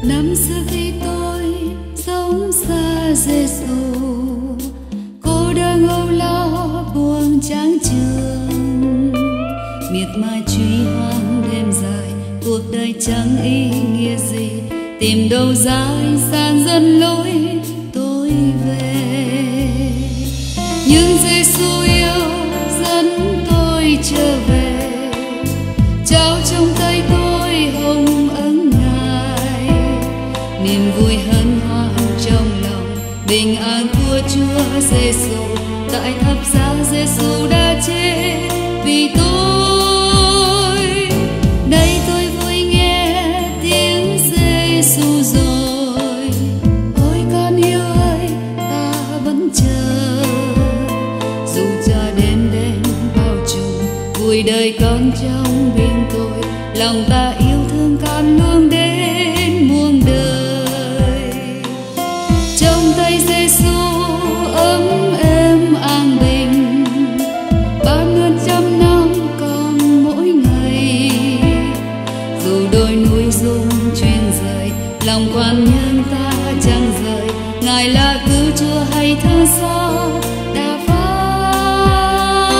Năm xưa khi tôi sống xa Giêsu, cô đơn âu lo buông tráng trường, miệt mài truy hoang đêm dài, cuộc đời chẳng ý nghĩa gì, tìm đâu dài san dần lối tôi về. Nhưng Giêsu yêu dẫn tôi trở về, trao trong tay tôi hồng ân Ngài, niềm vui hân hoan trong lòng, bình an của Chúa Giêsu. Tại thập giá Giêsu đã chết vì tôi. Đây tôi vui nghe tiếng Giêsu rồi. Ôi con yêu ơi, ta vẫn chờ, dù cho đêm đêm bao trùm vui đời con trong biển tôi, lòng ta yêu thương con luôn đến muôn đời. Trong tay Giêsu ấm êm an bình, ban ơn trăm năm còn mỗi ngày. Dù đôi núi rung chuyên rời, lòng quan nhân ta chẳng rời, Ngài là cứu Chúa hay thơ gió đã phán.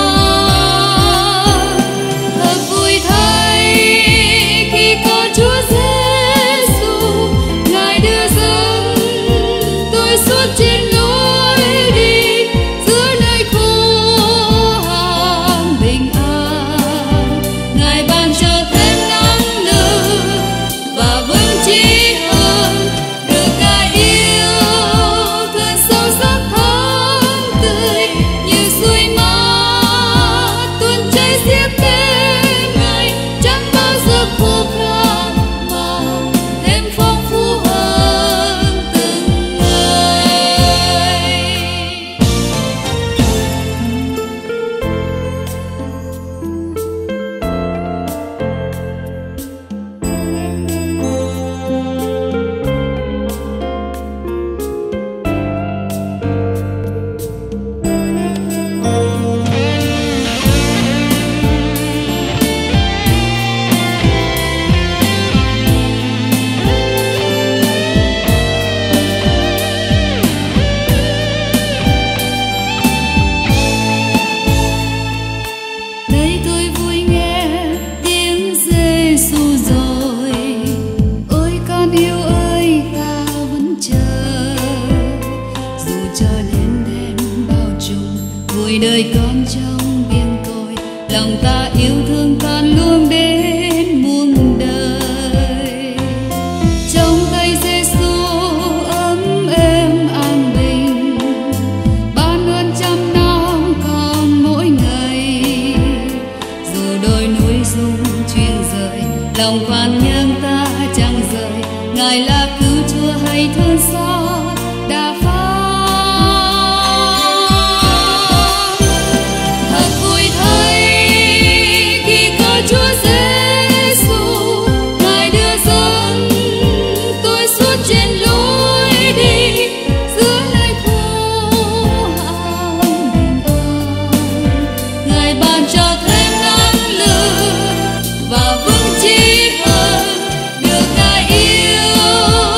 Thật vui thay khi có Chúa Giêsu, Ngài đưa dẫn tôi suốt trên lối đi, giữa nơi khô hạn bình an. Ngài ban cho thêm năng lực và vững chí hơn, được Ngài yêu thương sâu sắc thắm tươi, như suối mát tuôn chảy xiết đến Ngài, chẳng bao giờ khô khan mà thêm phong phú hơn từng ngày. Đây tôi vui nghe tiếng Giêsu rồi. Ôi con yêu ơi, ta vẫn chờ, dù cho đêm đêm bao trùm vui đời con trong biển tôi, lòng ta yêu thương con luôn đến muôn đời. Trong tay Giêsu ấm êm an bình, ban ơn trăm năm còn mỗi ngày. Dù đôi núi rung chuyên rời, lòng khoan nhân ta chẳng rời, Ngài là cứu Chúa hay thương xót đã phán. Thật vui thay khi có Chúa Giêsu, Ngài đưa dẫn tôi suốt trên lối đi, giữa nơi khô hạn bình an. Ngài ban cho thêm năng lực và vững chí hơn, được Ngài yêu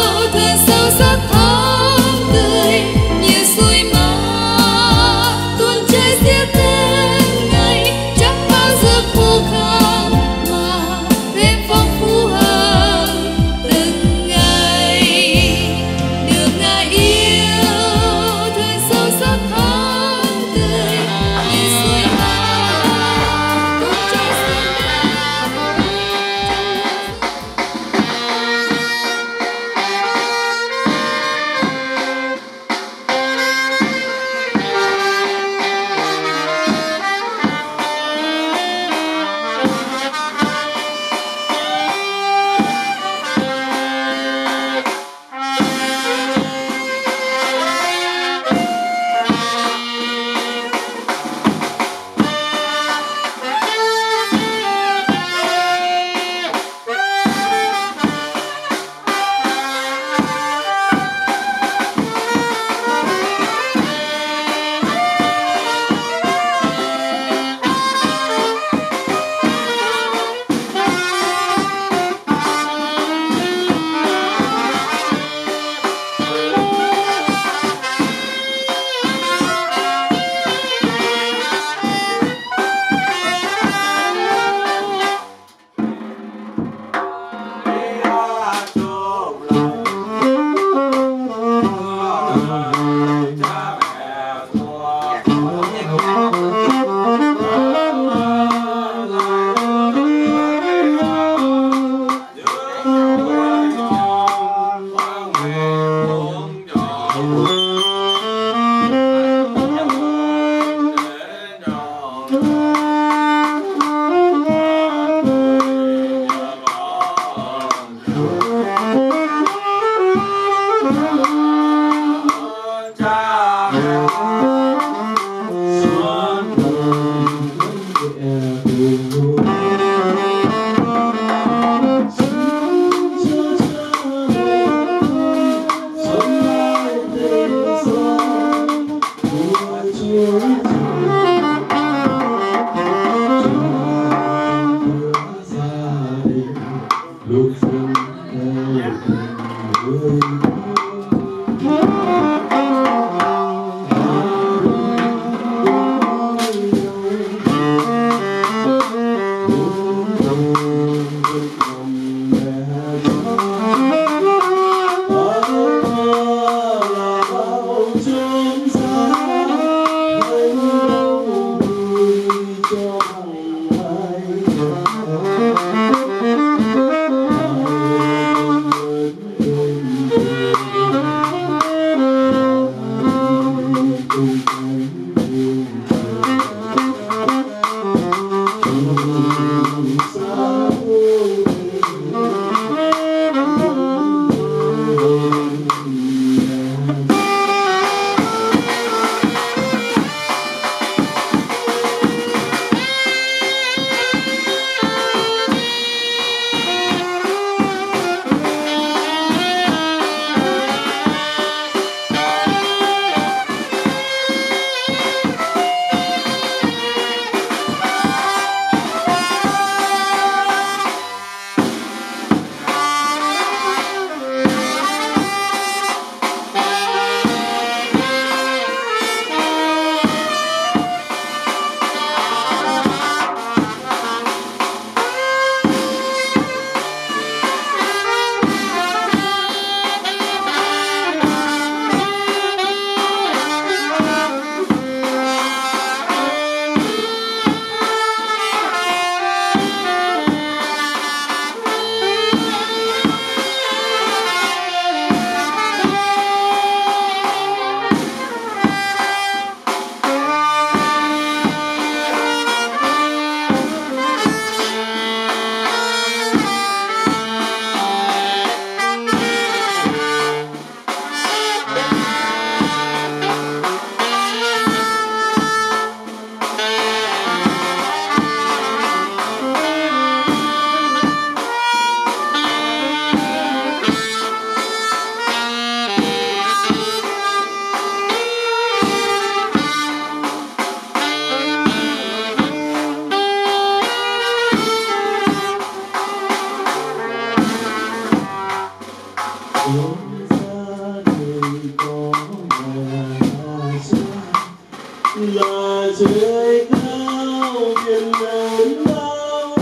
là trời cao biển lớn bao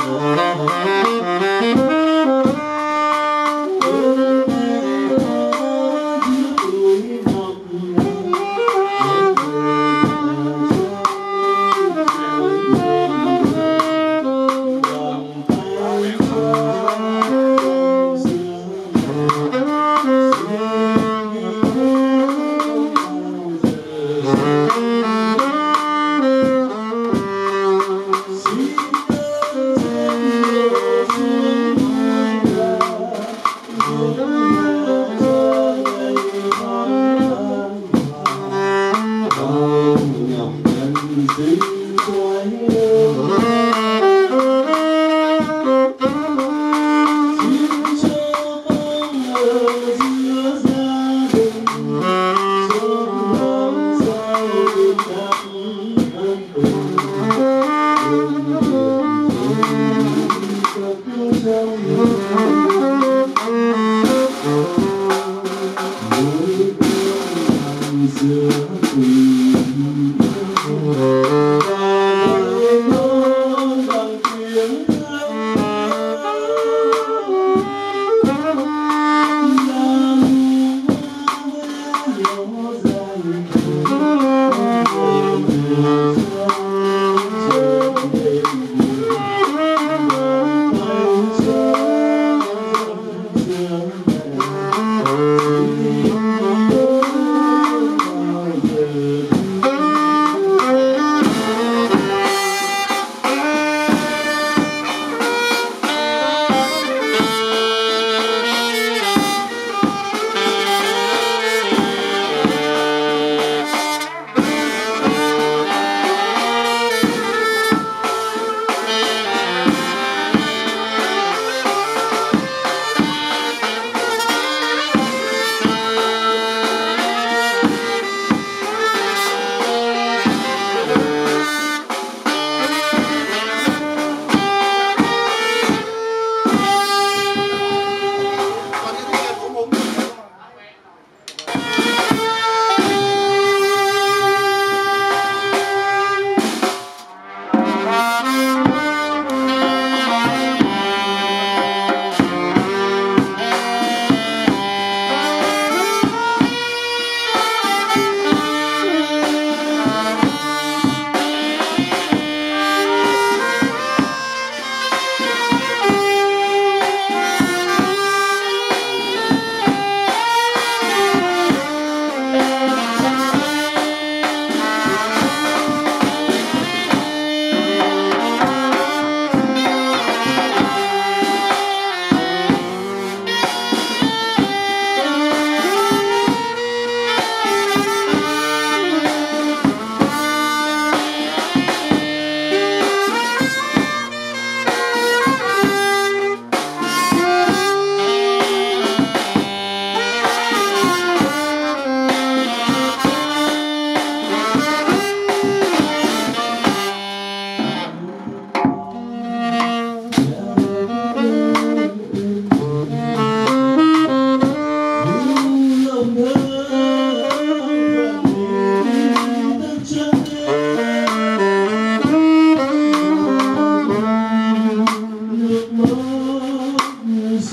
la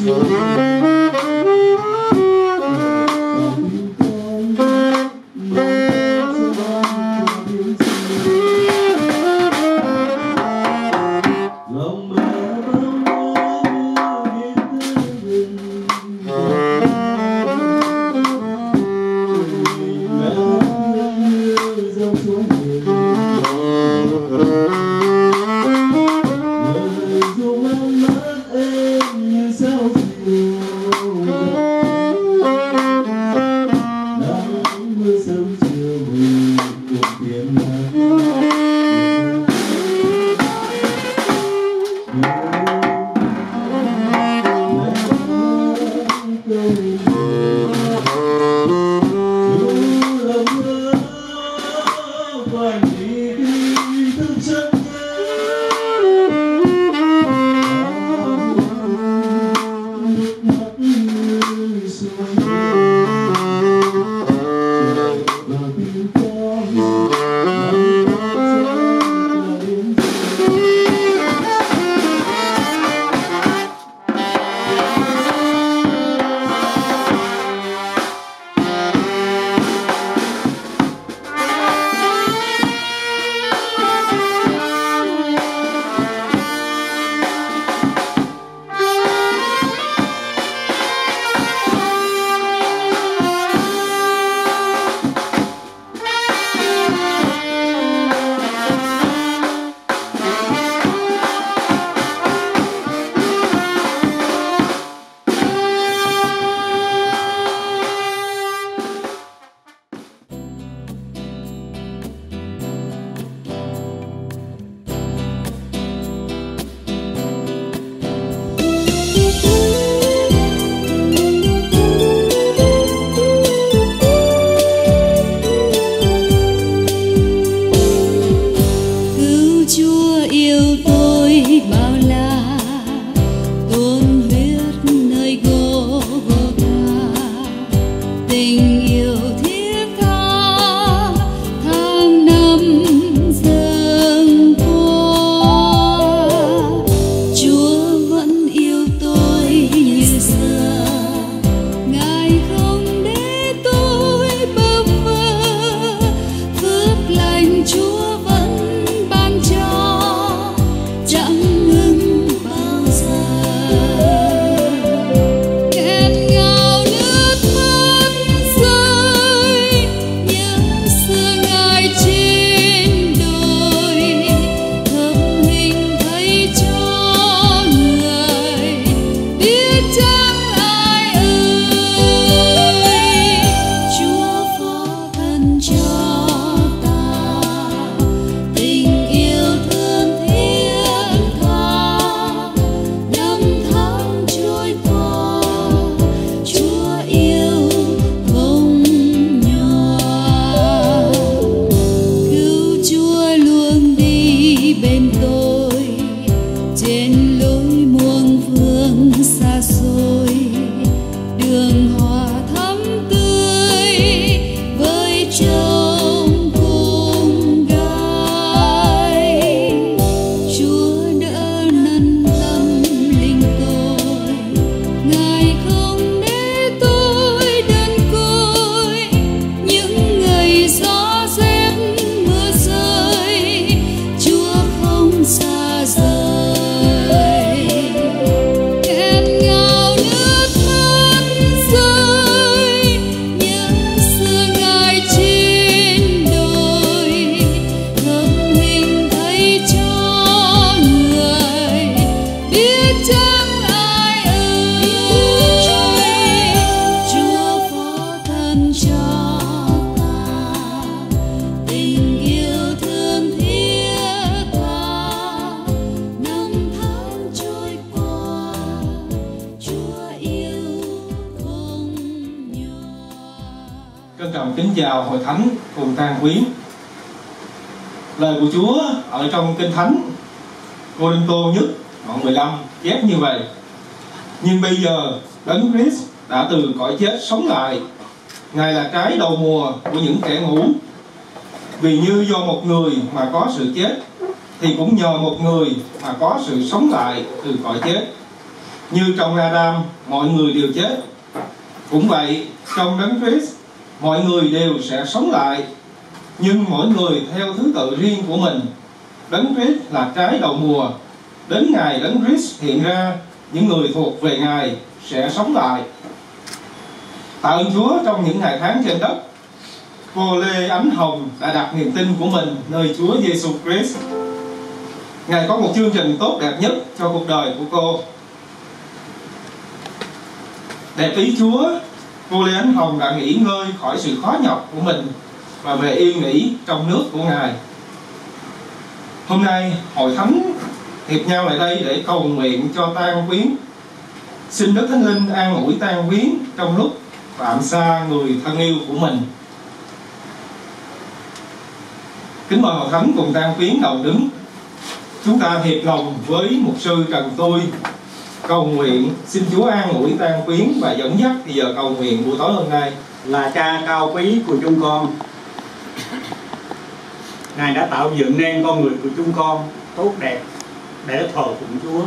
Trân trọng kính chào hội thánh cùng tang quyến. Lời của Chúa ở trong Kinh Thánh Cô-rinh-tô nhất đoạn 15 chép như vậy: nhưng bây giờ Đấng Christ đã từ cõi chết sống lại, Ngài là trái đầu mùa của những kẻ ngủ. Vì như do một người mà có sự chết, thì cũng nhờ một người mà có sự sống lại từ cõi chết. Như trong Adam mọi người đều chết, cũng vậy trong Đấng Christ mọi người đều sẽ sống lại, nhưng mỗi người theo thứ tự riêng của mình. Đấng Christ là trái đầu mùa. Đến ngày Đấng Christ hiện ra, những người thuộc về Ngài sẽ sống lại. Tạ ơn Chúa, trong những ngày tháng trên đất, cô Lê Ánh Hồng đã đặt niềm tin của mình nơi Chúa Giêsu Christ. Ngài có một chương trình tốt đẹp nhất cho cuộc đời của cô. Đẹp ý Chúa, cô Lê Ánh Hồng đã nghỉ ngơi khỏi sự khó nhọc của mình và về yên nghỉ trong nước của Ngài. Hôm nay hội thánh hiệp nhau lại đây để cầu nguyện cho tang quyến. Xin Đức Thánh Linh an ủi tang quyến trong lúc tạm xa người thân yêu của mình. Kính mời hội thánh cùng tang quyến đầu đứng. Chúng ta hiệp lòng với mục sư Trần Tôi cầu nguyện xin Chúa an ủi tang quyến và dẫn dắt thì giờ cầu nguyện buổi tối hôm nay. Là cha cao quý của chúng con, Ngài đã tạo dựng nên con người của chúng con tốt đẹp để thờ phụng Chúa.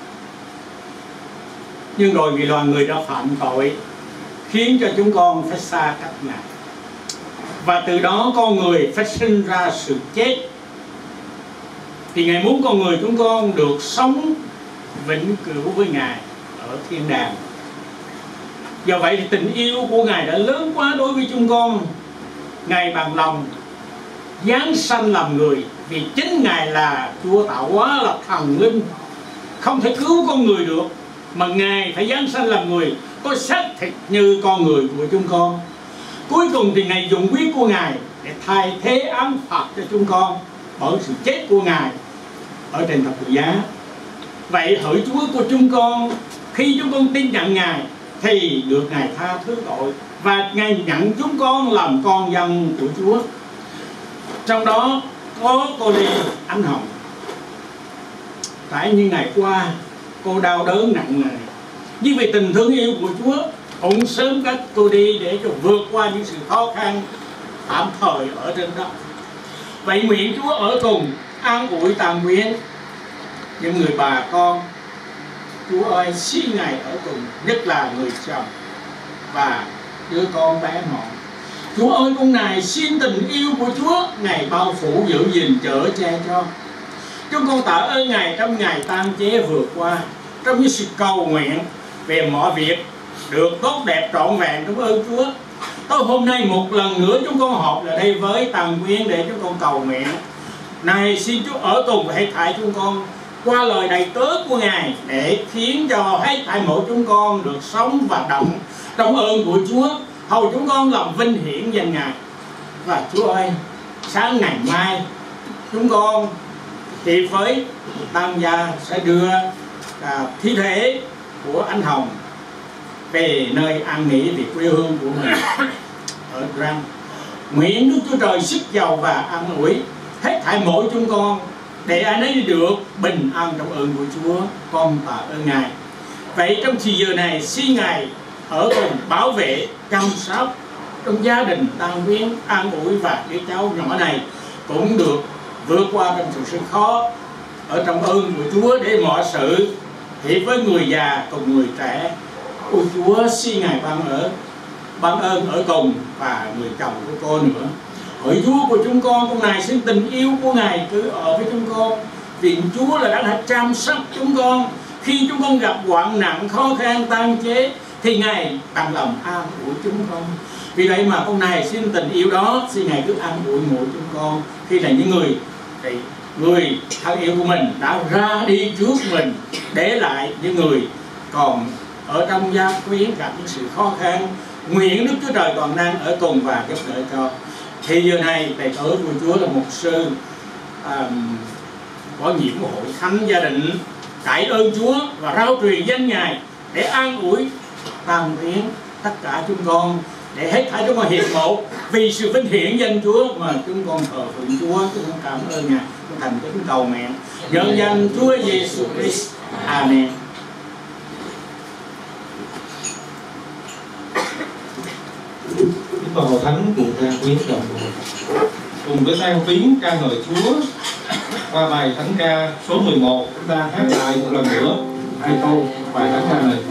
Nhưng rồi vì loài người đã phạm tội khiến cho chúng con phải xa cách Ngài, và từ đó con người phải sinh ra sự chết. Thì Ngài muốn con người chúng con được sống vĩnh cửu với Ngài ở thiên đàng. Do vậy thì tình yêu của Ngài đã lớn quá đối với chúng con. Ngài bằng lòng giáng sanh làm người, vì chính Ngài là Chúa tạo hóa, là thần linh, không thể cứu con người được, mà Ngài phải giáng sanh làm người, có xác thịt như con người của chúng con. Cuối cùng thì Ngài dùng huyết của Ngài để thay thế án phạt cho chúng con bởi sự chết của Ngài ở trên thập tự giá. Vậy hỡi Chúa của chúng con, khi chúng con tin nhận Ngài thì được Ngài tha thứ tội, và Ngài nhận chúng con làm con dân của Chúa. Trong đó có cô Lê Ánh Hồng. Tại như ngày qua cô đau đớn nặng nề, nhưng vì tình thương yêu của Chúa cũng sớm cách cô đi để cho vượt qua những sự khó khăn tạm thời ở trên đất. Vậy nguyện Chúa ở cùng an ủi tang quyến những người bà con. Chúa ơi, xin Ngài ở cùng, nhất là người chồng và đứa con bé mọn. Chúa ơi, con này xin tình yêu của Chúa Ngài bao phủ, giữ gìn, chở che cho. Chúng con tạ ơn Ngài trong ngày tang chế vừa qua, trong những sự cầu nguyện về mọi việc được tốt đẹp trọn vẹn. Cảm ơn Chúa. Tối hôm nay một lần nữa chúng con họp lại đây với tang quyến để chúng con cầu nguyện. Này xin Chúa ở cùng và hãy thải chúng con qua lời đầy tớ của Ngài, để khiến cho hết thảy mỗi chúng con được sống và động trong ơn của Chúa, hầu chúng con làm vinh hiển danh Ngài. Và Chúa ơi, sáng ngày mai chúng con thì với tang gia sẽ đưa thi thể của anh Hồng về nơi an nghỉ, về quê hương của mình ở Răng. Nguyện Đức Chúa Trời sức giàu và an ủi hết thảy mỗi chúng con, để ai nấy được bình an trong ơn của Chúa. Con tạ ơn Ngài. Vậy trong thời giờ này xin Ngài ở cùng bảo vệ, chăm sóc trong gia đình tang quyến, an ủi, và đứa cháu nhỏ này cũng được vượt qua trong sự khó ở trong ơn của Chúa, để mọi sự thì với người già cùng người trẻ. Ôi Chúa, xin Ngài ban ơn ở cùng và người chồng của cô nữa. Hỡi Chúa của chúng con này xin tình yêu của Ngài cứ ở với chúng con, vì Chúa là đã chăm sóc chúng con khi chúng con gặp hoạn nạn, khó khăn, tang chế, thì Ngài bằng lòng an ủi chúng con. Vì vậy mà con này xin tình yêu đó, xin Ngài cứ an ủi mỗi chúng con khi là những người thân yêu của mình đã ra đi trước mình, để lại những người còn ở trong gia quyến gặp những sự khó khăn. Nguyện Đức Chúa Trời toàn năng ở cùng và giúp đỡ cho. Thì giờ này thầy tử của Chúa là mục sư có nhiệm của hội thánh gia đình, cải ơn Chúa và rao truyền danh Ngài để an ủi tang quyến tất cả chúng con, để hết thảy chúng con hiệp một vì sự vinh hiển danh Chúa mà chúng con thờ phượng Chúa. Chúng con cảm ơn Ngài, con thành kính cầu nguyện nhân danh Chúa Giêsu Christ. Amen. Kính mời hội thánh cùng tang quyến đồng cùng với tang quyến ca ngợi Chúa qua bài thánh ca số 11. Chúng ta hát lại một lần nữa hai câu. bài hát ca này.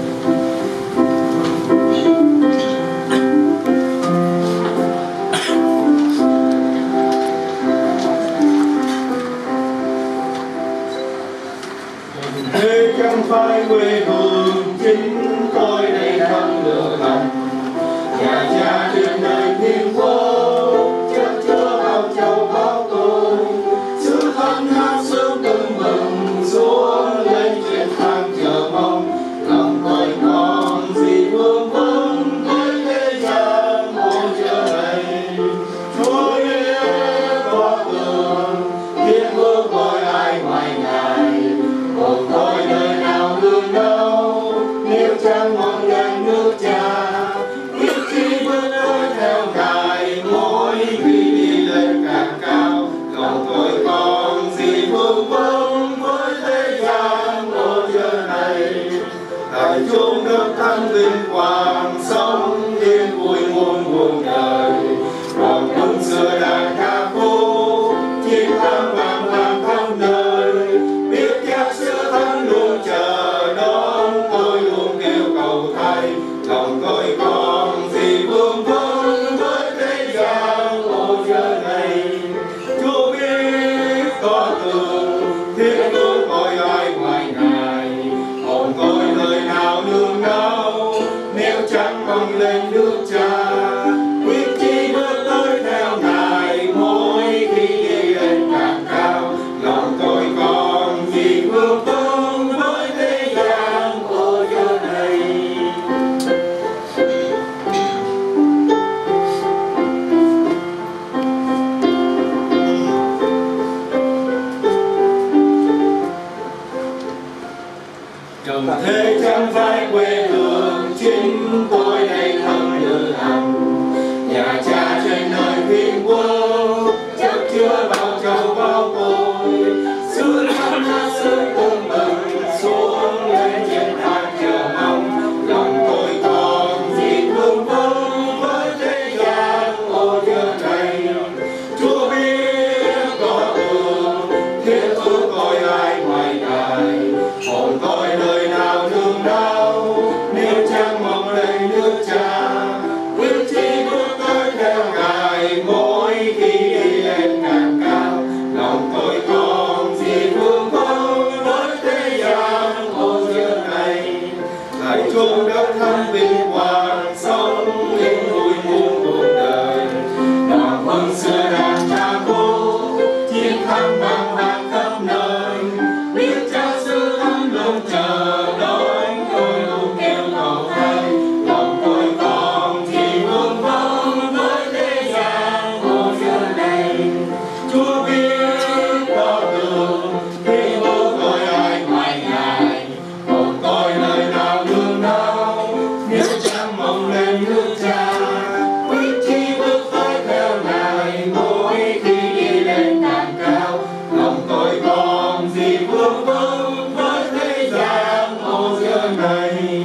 Thế chẳng phải quê hương chính tôi đây không lựa lòng, nhà cha trên đời thiên quốc chất chứa bao châu báu tôi, sứ thân hát sướng tưng bừng xuống lên trên thang chờ mong, lòng tôi còn gì vương vấn với thế gian ôi trời này. Chúa biết có tường thiên vương coi ai ngoài ngài, hồn tôi đời nào lương đâu nếu chẳng mong nhận nước cha, biết chi bước tới theo ngài mỗi khi đi lên càng cao, lòng tôi còn gì vương vấn với thế gian ôi trời này. Tại chúng nước thăng vinh quang sống yên vui muôn muôn đời, hoàng quân xưa đàn ca khúc chiến thắng vang vang khắp nơi, biết chắc xưa thân luôn chờ đón tôi luôn kêu cầu thay, lòng tôi còn gì vương vấn với thế gian ôi trời này. Chúa biết có tường thiên vương coi ai ngoài ngài, hồn tôi đời nào nương náu nếu chẳng mong lên nước cha, quyết chi bước tới theo ngài mỗi khi đi lên càng cao, lòng tôi còn gì vương vấn với thế gian ôi trời này. Trần Thế chẳng phải quê hương chính tôi đây không lựa lòng, nhà cha trên nơi thiên quốc chất chứa bao châu bao tôi, xưa năm hát sướng tưng bừng xuống lên trên thang chờ mong, lòng tôi còn gì vương vấn với thế gian ôi trời này. Chúa biết có tường thiên vương coi ai ngoài ngài, hồn tôi đời nào nương đau nếu chẳng mong lên nước cha, quyết chi bước tới theo ngài mỗi khi đi lên càng cao, lòng tôi còn gì vương vấn với thế gian ôi trời này. Tại chung đất thân vinh quang sống yên vui muôn cuộc đời, hoàng quân xưa đàn ca khúc chiến thắng vang vang khắp nơi, biết chắc xứ thân luôn chờ đón tôi luôn kêu cầu thay, lòng tôi còn gì vương vấn với thế gian ôi trời này. Chúa biết có tường thiên vương coi ai ngoài ngài, hồn tôi nơi nào nương náu nếu chẳng mong lên nước cha, quyết chi bước tới theo ngài mỗi khi đi lên càng cao, lòng tôi còn gì vương vấn với thế gian ôi trời này.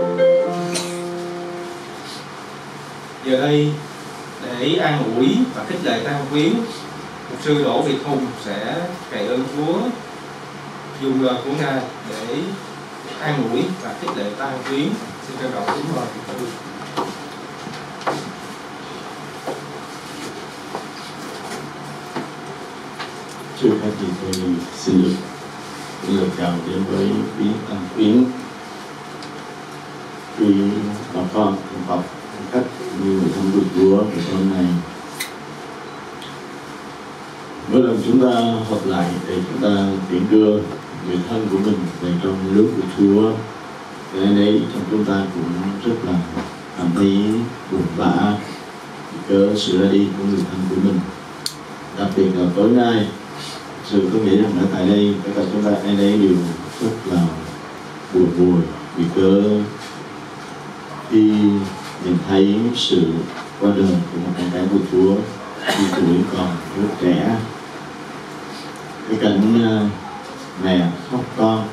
Giờ đây để an ủi và khích lệ tang quyến, mục sư Đỗ Việt Hùng sẽ cậy ơn Chúa dùng lời của Ngài để an ủi và khích lệ tang quyến. Xin trân trọng kính mời mục sư. Trước hết thì tôi xin được lời chào đến với quý tang quyến, quý bà con đồng học khách như người thân của Chúa ngày hôm nay. Mỗi lần chúng ta họp lại để chúng ta tiễn đưa người thân của mình về trong nước của Chúa, cái đấy trong chúng ta cũng rất là cảm thấy buồn bã cớ sự ra đi của người thân của mình. Đặc biệt là tối nay, sự tôi nghĩ rằng ở tại đây tất cả chúng ta ai đấy đều rất là buồn vui vì cớ khi nhìn thấy sự qua đời của một con gái của Chúa khi tuổi còn rất trẻ, cái cảnh mẹ khóc con,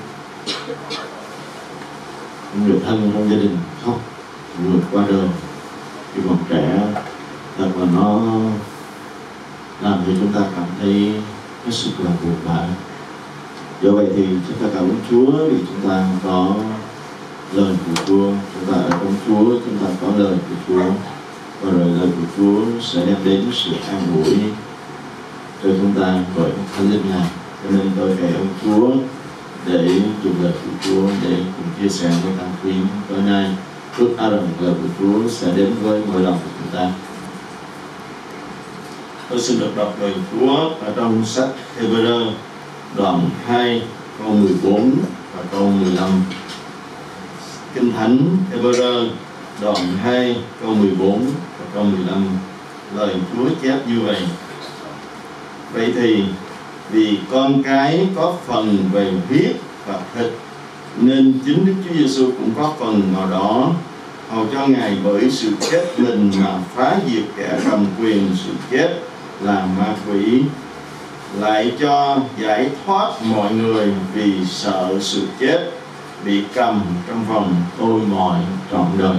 người thân trong gia đình khóc vượt qua đời khi còn trẻ, thật là nó làm cho chúng ta cảm thấy hết sức là buồn bã. Do vậy thì chúng ta cảm ơn Chúa vì chúng ta có lời của Chúa, chúng ta ở trong Chúa, chúng ta có lời của Chúa, và rồi lời của Chúa sẽ đem đến sự an ủi cho chúng ta bởi Thánh Linh Ngài. Cho nên tôi cảm ơn Chúa để dùng lời của Chúa để cùng chia sẻ với tăng khuyến tối nay. Ước ao rằng lời của Chúa sẽ đến với mỗi lòng của chúng ta. Tôi xin được đọc lời Chúa ở trong sách Hebrew đoạn 2 câu 14 và câu 15. Kinh Thánh Hebrew đoạn 2 câu 14 và câu 15. Lời Chúa chép như vậy: vậy thì vì con cái có phần về huyết và thịt, nên chính Đức Chúa Giêsu cũng có phần nào đó, hầu cho Ngài bởi sự chết mình mà phá diệt kẻ cầm quyền sự chết là ma quỷ, lại cho giải thoát mọi người vì sợ sự chết, bị cầm trong vòng tôi mọi trọn đời.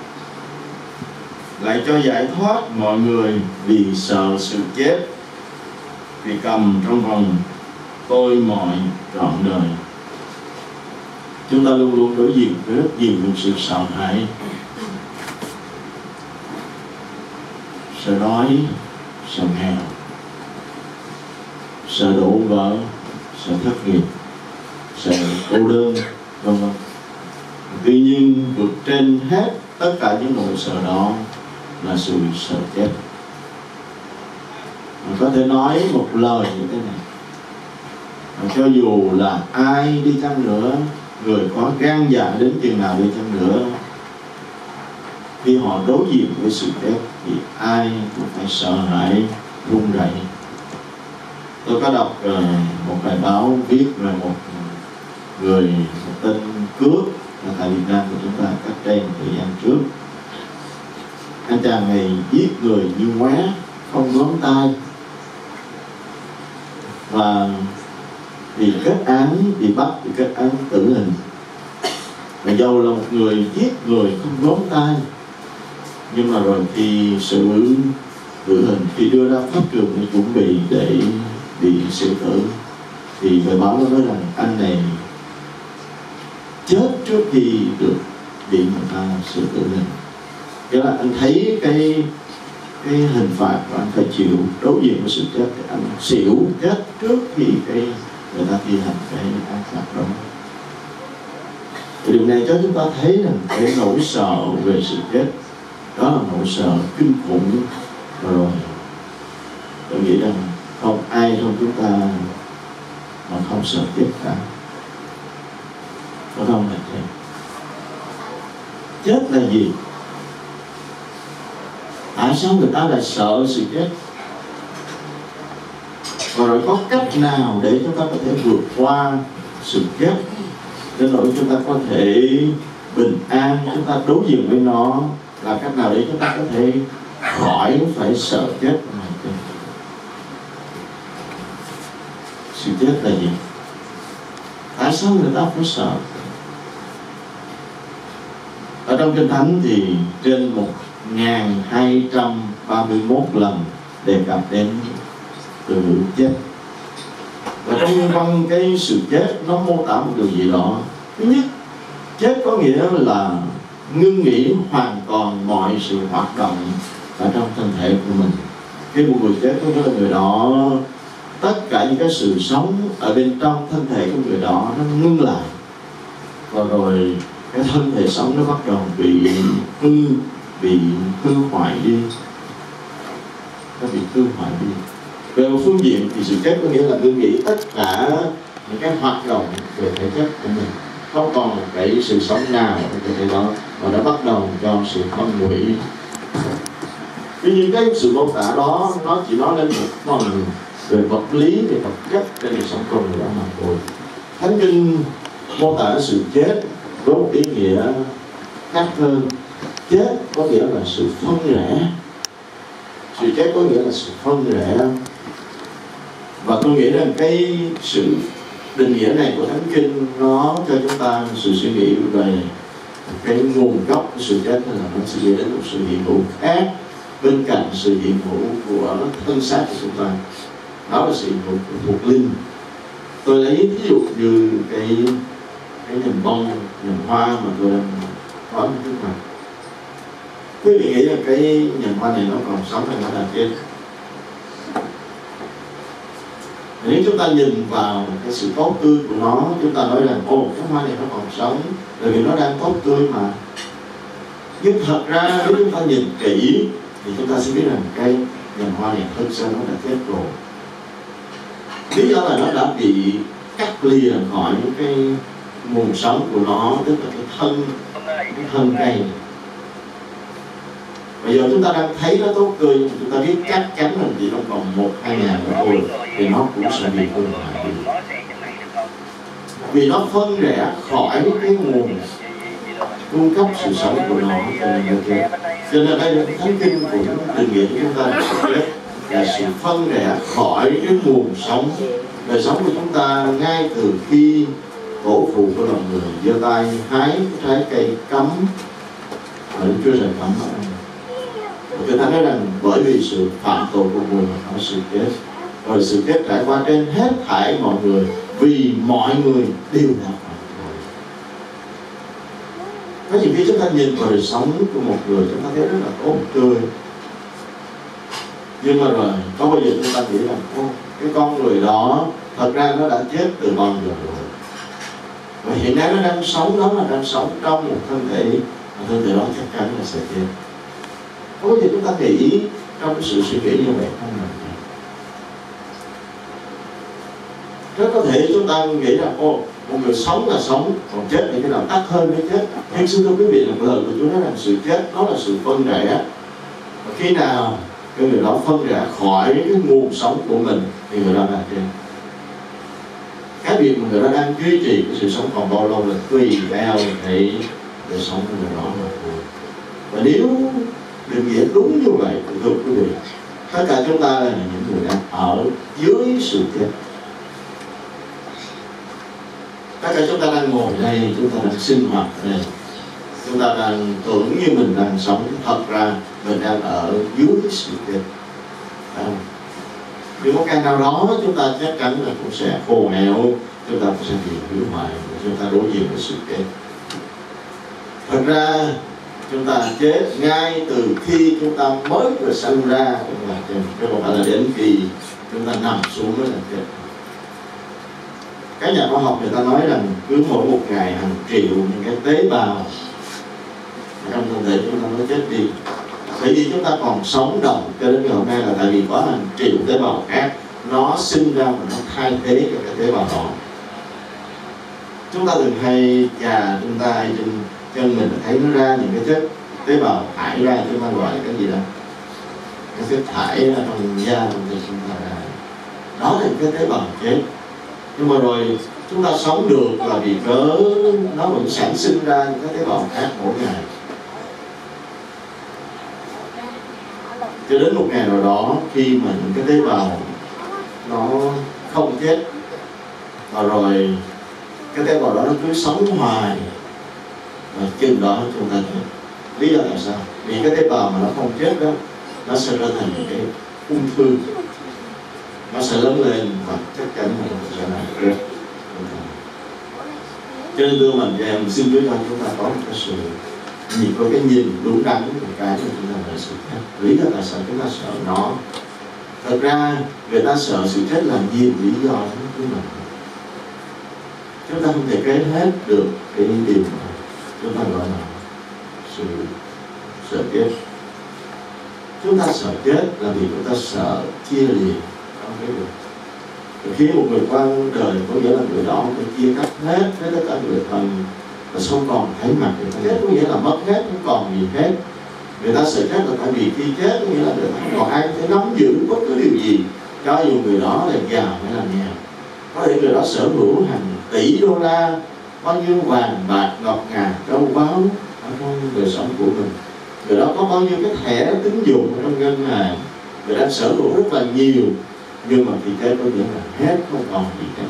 Lại cho giải thoát mọi người vì sợ sự chết, bị cầm trong vòng tôi mọi trọn đời. Chúng ta luôn luôn đối diện với rất nhiều những sự sợ hãi, sợ đói, sợ nghèo, sợ đổ vỡ, sợ thất nghiệp, sợ cô đơn, vân vân. Tuy nhiên vượt trên hết tất cả những nỗi sợ đó là sự sợ chết. Mình có thể nói một lời như thế này: cho dù là ai đi chăng nữa, người có gan dạ đến chừng nào đi chăng nữa, khi họ đối diện với sự chết thì ai cũng phải sợ hãi, run rẩy. Tôi có đọc một bài báo viết về một tên cướp tại Việt Nam của chúng ta cách đây một thời gian trước. Anh chàng này giết người như ngoé, không ngón tay, và bị kết án, bị bắt, bị kết án tử hình. Và dầu là một người giết người không ngón tay, nhưng mà rồi khi xử tử hình, khi đưa ra pháp trường để chuẩn bị để bị xử tử, thì bài báo nó nói rằng anh này chết trước khi được bị người ta xử tử hình. Nghĩa là anh thấy cái hình phạt và anh phải chịu đối diện với sự chết, thì anh xỉu chết trước khi người ta thi hành cái án phạt đó. Thì điều này cho chúng ta thấy rằng cái nỗi sợ về sự chết đó là nỗi sợ kinh khủng. Rồi tôi nghĩ rằng không ai trong chúng ta mà không sợ chết cả. Có không là thế? Chết là gì? Tại sao người ta lại sợ sự chết? Và rồi có cách nào để chúng ta có thể vượt qua sự chết, đến nỗi chúng ta có thể bình an, chúng ta đối diện với nó, là cách nào để chúng ta có thể khỏi phải sợ chết? Sự chết là gì? Tại sao người ta phải sợ? Ở trong Kinh Thánh thì trên 1231 lần đề cập đến từ ngữ chết. Và trong nguyên văn cái sự chết nó mô tả một điều gì đó. Thứ nhất, chết có nghĩa là ngưng nghỉ hoàn toàn mọi sự hoạt động ở trong thân thể của mình. Khi một người chết có nghĩa là người đó, tất cả những cái sự sống ở bên trong thân thể của người đó nó ngưng lại, và rồi cái thân thể sống nó bắt đầu bị hư hoại đi, nó bị hư hoại đi. Về một phương diện thì sự chết có nghĩa là ngưng nghỉ tất cả những cái hoạt động về thể chất của mình, không còn một cái sự sống nào ở cơ thể đó, mà đã bắt đầu cho sự phân hủy. Tuy nhiên cái sự mô tả đó nó chỉ nói lên một phần về vật lý, về vật chất trên đời sống con người đó mà thôi. Thánh Kinh mô tả sự chết với một ý nghĩa khác hơn. Chết có nghĩa là sự phân rẽ. Sự chết có nghĩa là sự phân rẽ. Và tôi nghĩ rằng cái sự định nghĩa này của Thánh Kinh nó cho chúng ta sự suy nghĩ về cái nguồn gốc của sự chết, là nó sẽ dẫn đến một sự hiện hữu khác bên cạnh sự hiện hữu của thân xác của chúng ta. Đó là sự hiện hữu của thuộc linh. Tôi lấy ví dụ như cái nhành bông, nhành hoa mà tôi đang có trước mặt. Quý vị nghĩ là cái nhành hoa này nó còn sống hay nó là chết? Nếu chúng ta nhìn vào cái sự tốt tươi của nó, chúng ta nói rằng ồ, cái hoa này nó còn sống, bởi vì nó đang tốt tươi mà. Nhưng thật ra nếu chúng ta nhìn kỹ thì chúng ta sẽ biết rằng cái nhành hoa này thực sự nó đã chết rồi. Lý do là nó đã bị cắt lìa khỏi cái nguồn sống của nó, tức là cái thân cây. Bây giờ chúng ta đang thấy nó tốt tươi, nhưng chúng ta biết chắc chắn là chỉ nó còn 1-2 ngày nữa thôi thì nó cũng sẽ bị hư hại. Vì nó phân rẽ khỏi cái nguồn cung cấp sự sống của nó, cho nên đây là thánh kinh cũng định nghĩa chúng ta là sự phân rẽ khỏi cái nguồn sống. Đời sống của chúng ta ngay từ khi tổ phụ của lòng người giơ tay hái cái trái cây cấm ở Chúa Trời cấm. Người ta nói rằng bởi vì sự phạm tội của người mà có sự chết, rồi sự chết trải qua trên hết thảy mọi người, vì mọi người đều đã phạm tội. Có những khi chúng ta nhìn vào đời sống của một người, chúng ta thấy rất là tốt tươi, nhưng mà rồi có bao giờ chúng ta nghĩ rằng cái con người đó thật ra nó đã chết từ bao giờ rồi, và hiện nay nó đang sống, đó là đang sống trong một thân thể, và thân thể đó chắc chắn là sẽ chết. Có bao giờ chúng ta nghĩ trong sự suy nghĩ như vậy không? Rất có thể chúng ta nghĩ rằng một người sống là sống, còn chết thì cái nào tắt hơn mới chết. Nhưng xin thưa quý vị, là lời của Chúa nói rằng sự chết nó là sự phân rẽ, và khi nào cái người đó phân rẽ khỏi cái nguồn sống của mình thì người đó là chết. Cái việc mà người đó đang duy trì cái sự sống còn bao lâu là tùy theo cái đời sống của người đó mà thôi. Và nếu định nghĩa đúng như vậy thì thưa quý vị, tất cả chúng ta là những người đang ở dưới sự chết. Tất cả chúng ta đang ngồi đây, chúng ta đang sinh hoạt đây, chúng ta đang tưởng như mình đang sống, thật ra mình đang ở dưới sự chết. Nếu một ngày nào đó chúng ta chắc chắn là cũng sẽ khô héo, chúng ta cũng sẽ bị hủy hoại, chúng ta đối diện với sự chết. Thật ra chúng ta chết ngay từ khi chúng ta mới vừa sinh ra, chứ không phải là đến khi chúng ta nằm xuống mới là chết. Các nhà khoa học người ta nói rằng cứ mỗi một ngày hàng triệu những cái tế bào trong thân thể chúng ta nó chết đi. Bởi vì chúng ta còn sống động cho đến ngày hôm nay là tại vì có hàng triệu tế bào khác nó sinh ra và nó thay thế cho cái tế bào đó. Chúng ta thường hay chà chúng ta trên chân mình thấy nó ra những cái chất tế bào thải ra, chúng ta gọi là cái gì đó, cái chất thải ra trong da trong thịt chúng ta ra, đó là cái tế bào chết. Nhưng mà rồi chúng ta sống được là vì cớ nó vẫn sản sinh ra những cái tế bào khác mỗi ngày. Cho đến một ngày nào đó khi mà những cái tế bào nó không chết, và rồi cái tế bào đó nó cứ sống hoài, và chừng đó chúng ta chết. Lý do là sao? Vì cái tế bào mà nó không chết đó, nó sẽ trở thành cái ung thư, nó sẽ lớn lên và chắc chắn là nó sẽ làm chết. Cho nên thưa mình và em xin Chúa cho chúng ta có một cái sự có cái nhìn đúng đắn của cái mà chúng ta là sự chết. Lý do là sao chúng ta sợ nó? Thật ra người ta sợ sự chết là nhiều lý do lắm của mình. Chúng ta không thể kể hết được cái điều mà chúng ta gọi là sự sợ chết. Chúng ta sợ chết là vì chúng ta sợ chia lìa không biết được. Khi một người qua đời có nghĩa là người đó phải chia cắt hết với tất cả người thân và không còn thấy mặt người ta. Chết có nghĩa là mất hết, không còn gì hết. Người ta sợ chết là tại vì khi chết có nghĩa là người ta không còn ai có thể nắm giữ bất cứ điều gì, cho dù người đó là giàu hay là nghèo. Có thể người đó sở hữu hàng tỷ đô la, bao nhiêu vàng bạc ngọc ngà châu báu ở trong đời sống của mình. Người đó có bao nhiêu cái thẻ tín dụng ở trong ngân hàng, người đã sở hữu rất là nhiều, nhưng mà khi chết có nghĩa là hết, không còn gì hết.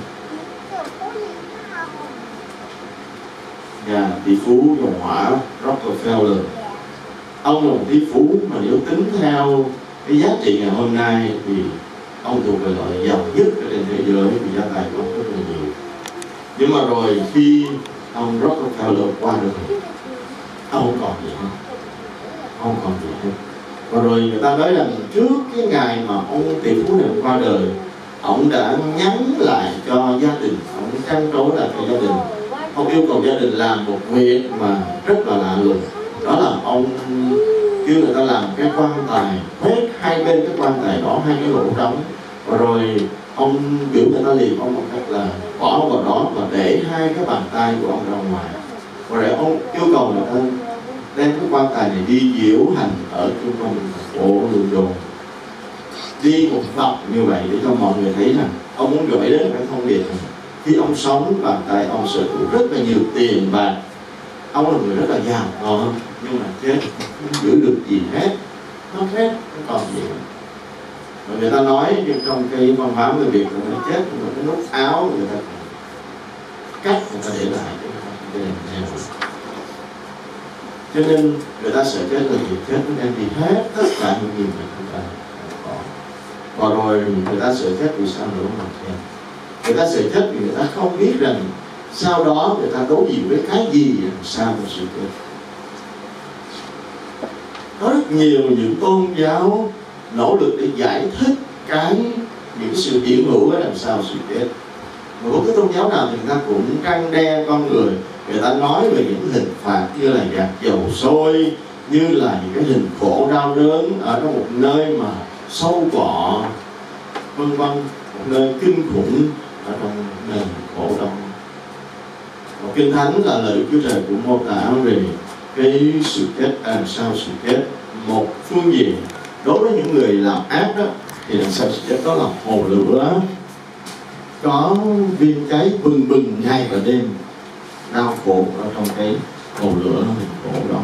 Nhà tỷ phú dầu hỏa Rockefeller, ông là một tỷ phú mà nếu tính theo cái giá trị ngày hôm nay thì Ông thuộc về loại giàu nhất ở trên thế giới vì gia tài của ông rất là nhiều. Nhưng mà rồi khi ông Rockefeller qua đời, ông không còn gì hết, không còn gì hết. Và rồi người ta nói rằng trước cái ngày mà ông tỷ phú này qua đời, ông đã nhắn lại cho gia đình, ông trăn trối lại cho gia đình. Ông yêu cầu gia đình làm một việc mà rất là lạ lùng, đó là ông kêu người ta làm cái quan tài, hết hai bên cái quan tài đó hai cái lỗ trống, và rồi ông biểu người ta liệm ông một cách là bỏ vào đó và để hai cái bàn tay của ông ra ngoài, và rồi ông yêu cầu người ta đem cái quan tài này đi diễu hành ở trung tâm thành phố London, đi một vòng như vậy để cho mọi người thấy rằng ông muốn gửi đến cái thông điệp này. Khi ông sống, bàn tay ông sở hữu rất là nhiều tiền bạc, ông là người rất là giàu có, nhưng mà chết không giữ được gì hết, nó hết, không còn gì nữa. Và người ta nói trong cái văn hóa người Việt người ta chết, người ta nút áo, người ta cắt, người ta để lại cái này. Cho nên người ta sợ chết là việc chết nó đem đi hết tất cả những gì mà chúng ta có. Và rồi người ta sợ chết vì sao nữa mà chết? Người ta sợ chết vì người ta không biết rằng sau đó người ta đối diện với cái gì làm sao mà sự chết. Có rất nhiều những tôn giáo nỗ lực để giải thích những cái sự hiện hữu với làm sao sự chết. Mà bất cứ tôn giáo nào thì người ta cũng răn đe con người. Người ta nói về những hình phạt như là gạt dầu sôi, như là những cái hình khổ đau đớn ở trong một nơi mà sâu cọ, vân vân, một nơi kinh khủng ở trong nền khổ đau. Và Kinh Thánh là lời Chúa Trời cũng mô tả về cái sự chết, làm sao sự chết một phương diện. Đối với những người làm ác đó thì làm sao sự chết đó là hồ lửa có viên cháy bừng bừng ngày và đêm, đau khổ ở trong cái hồ lửa khổ đó.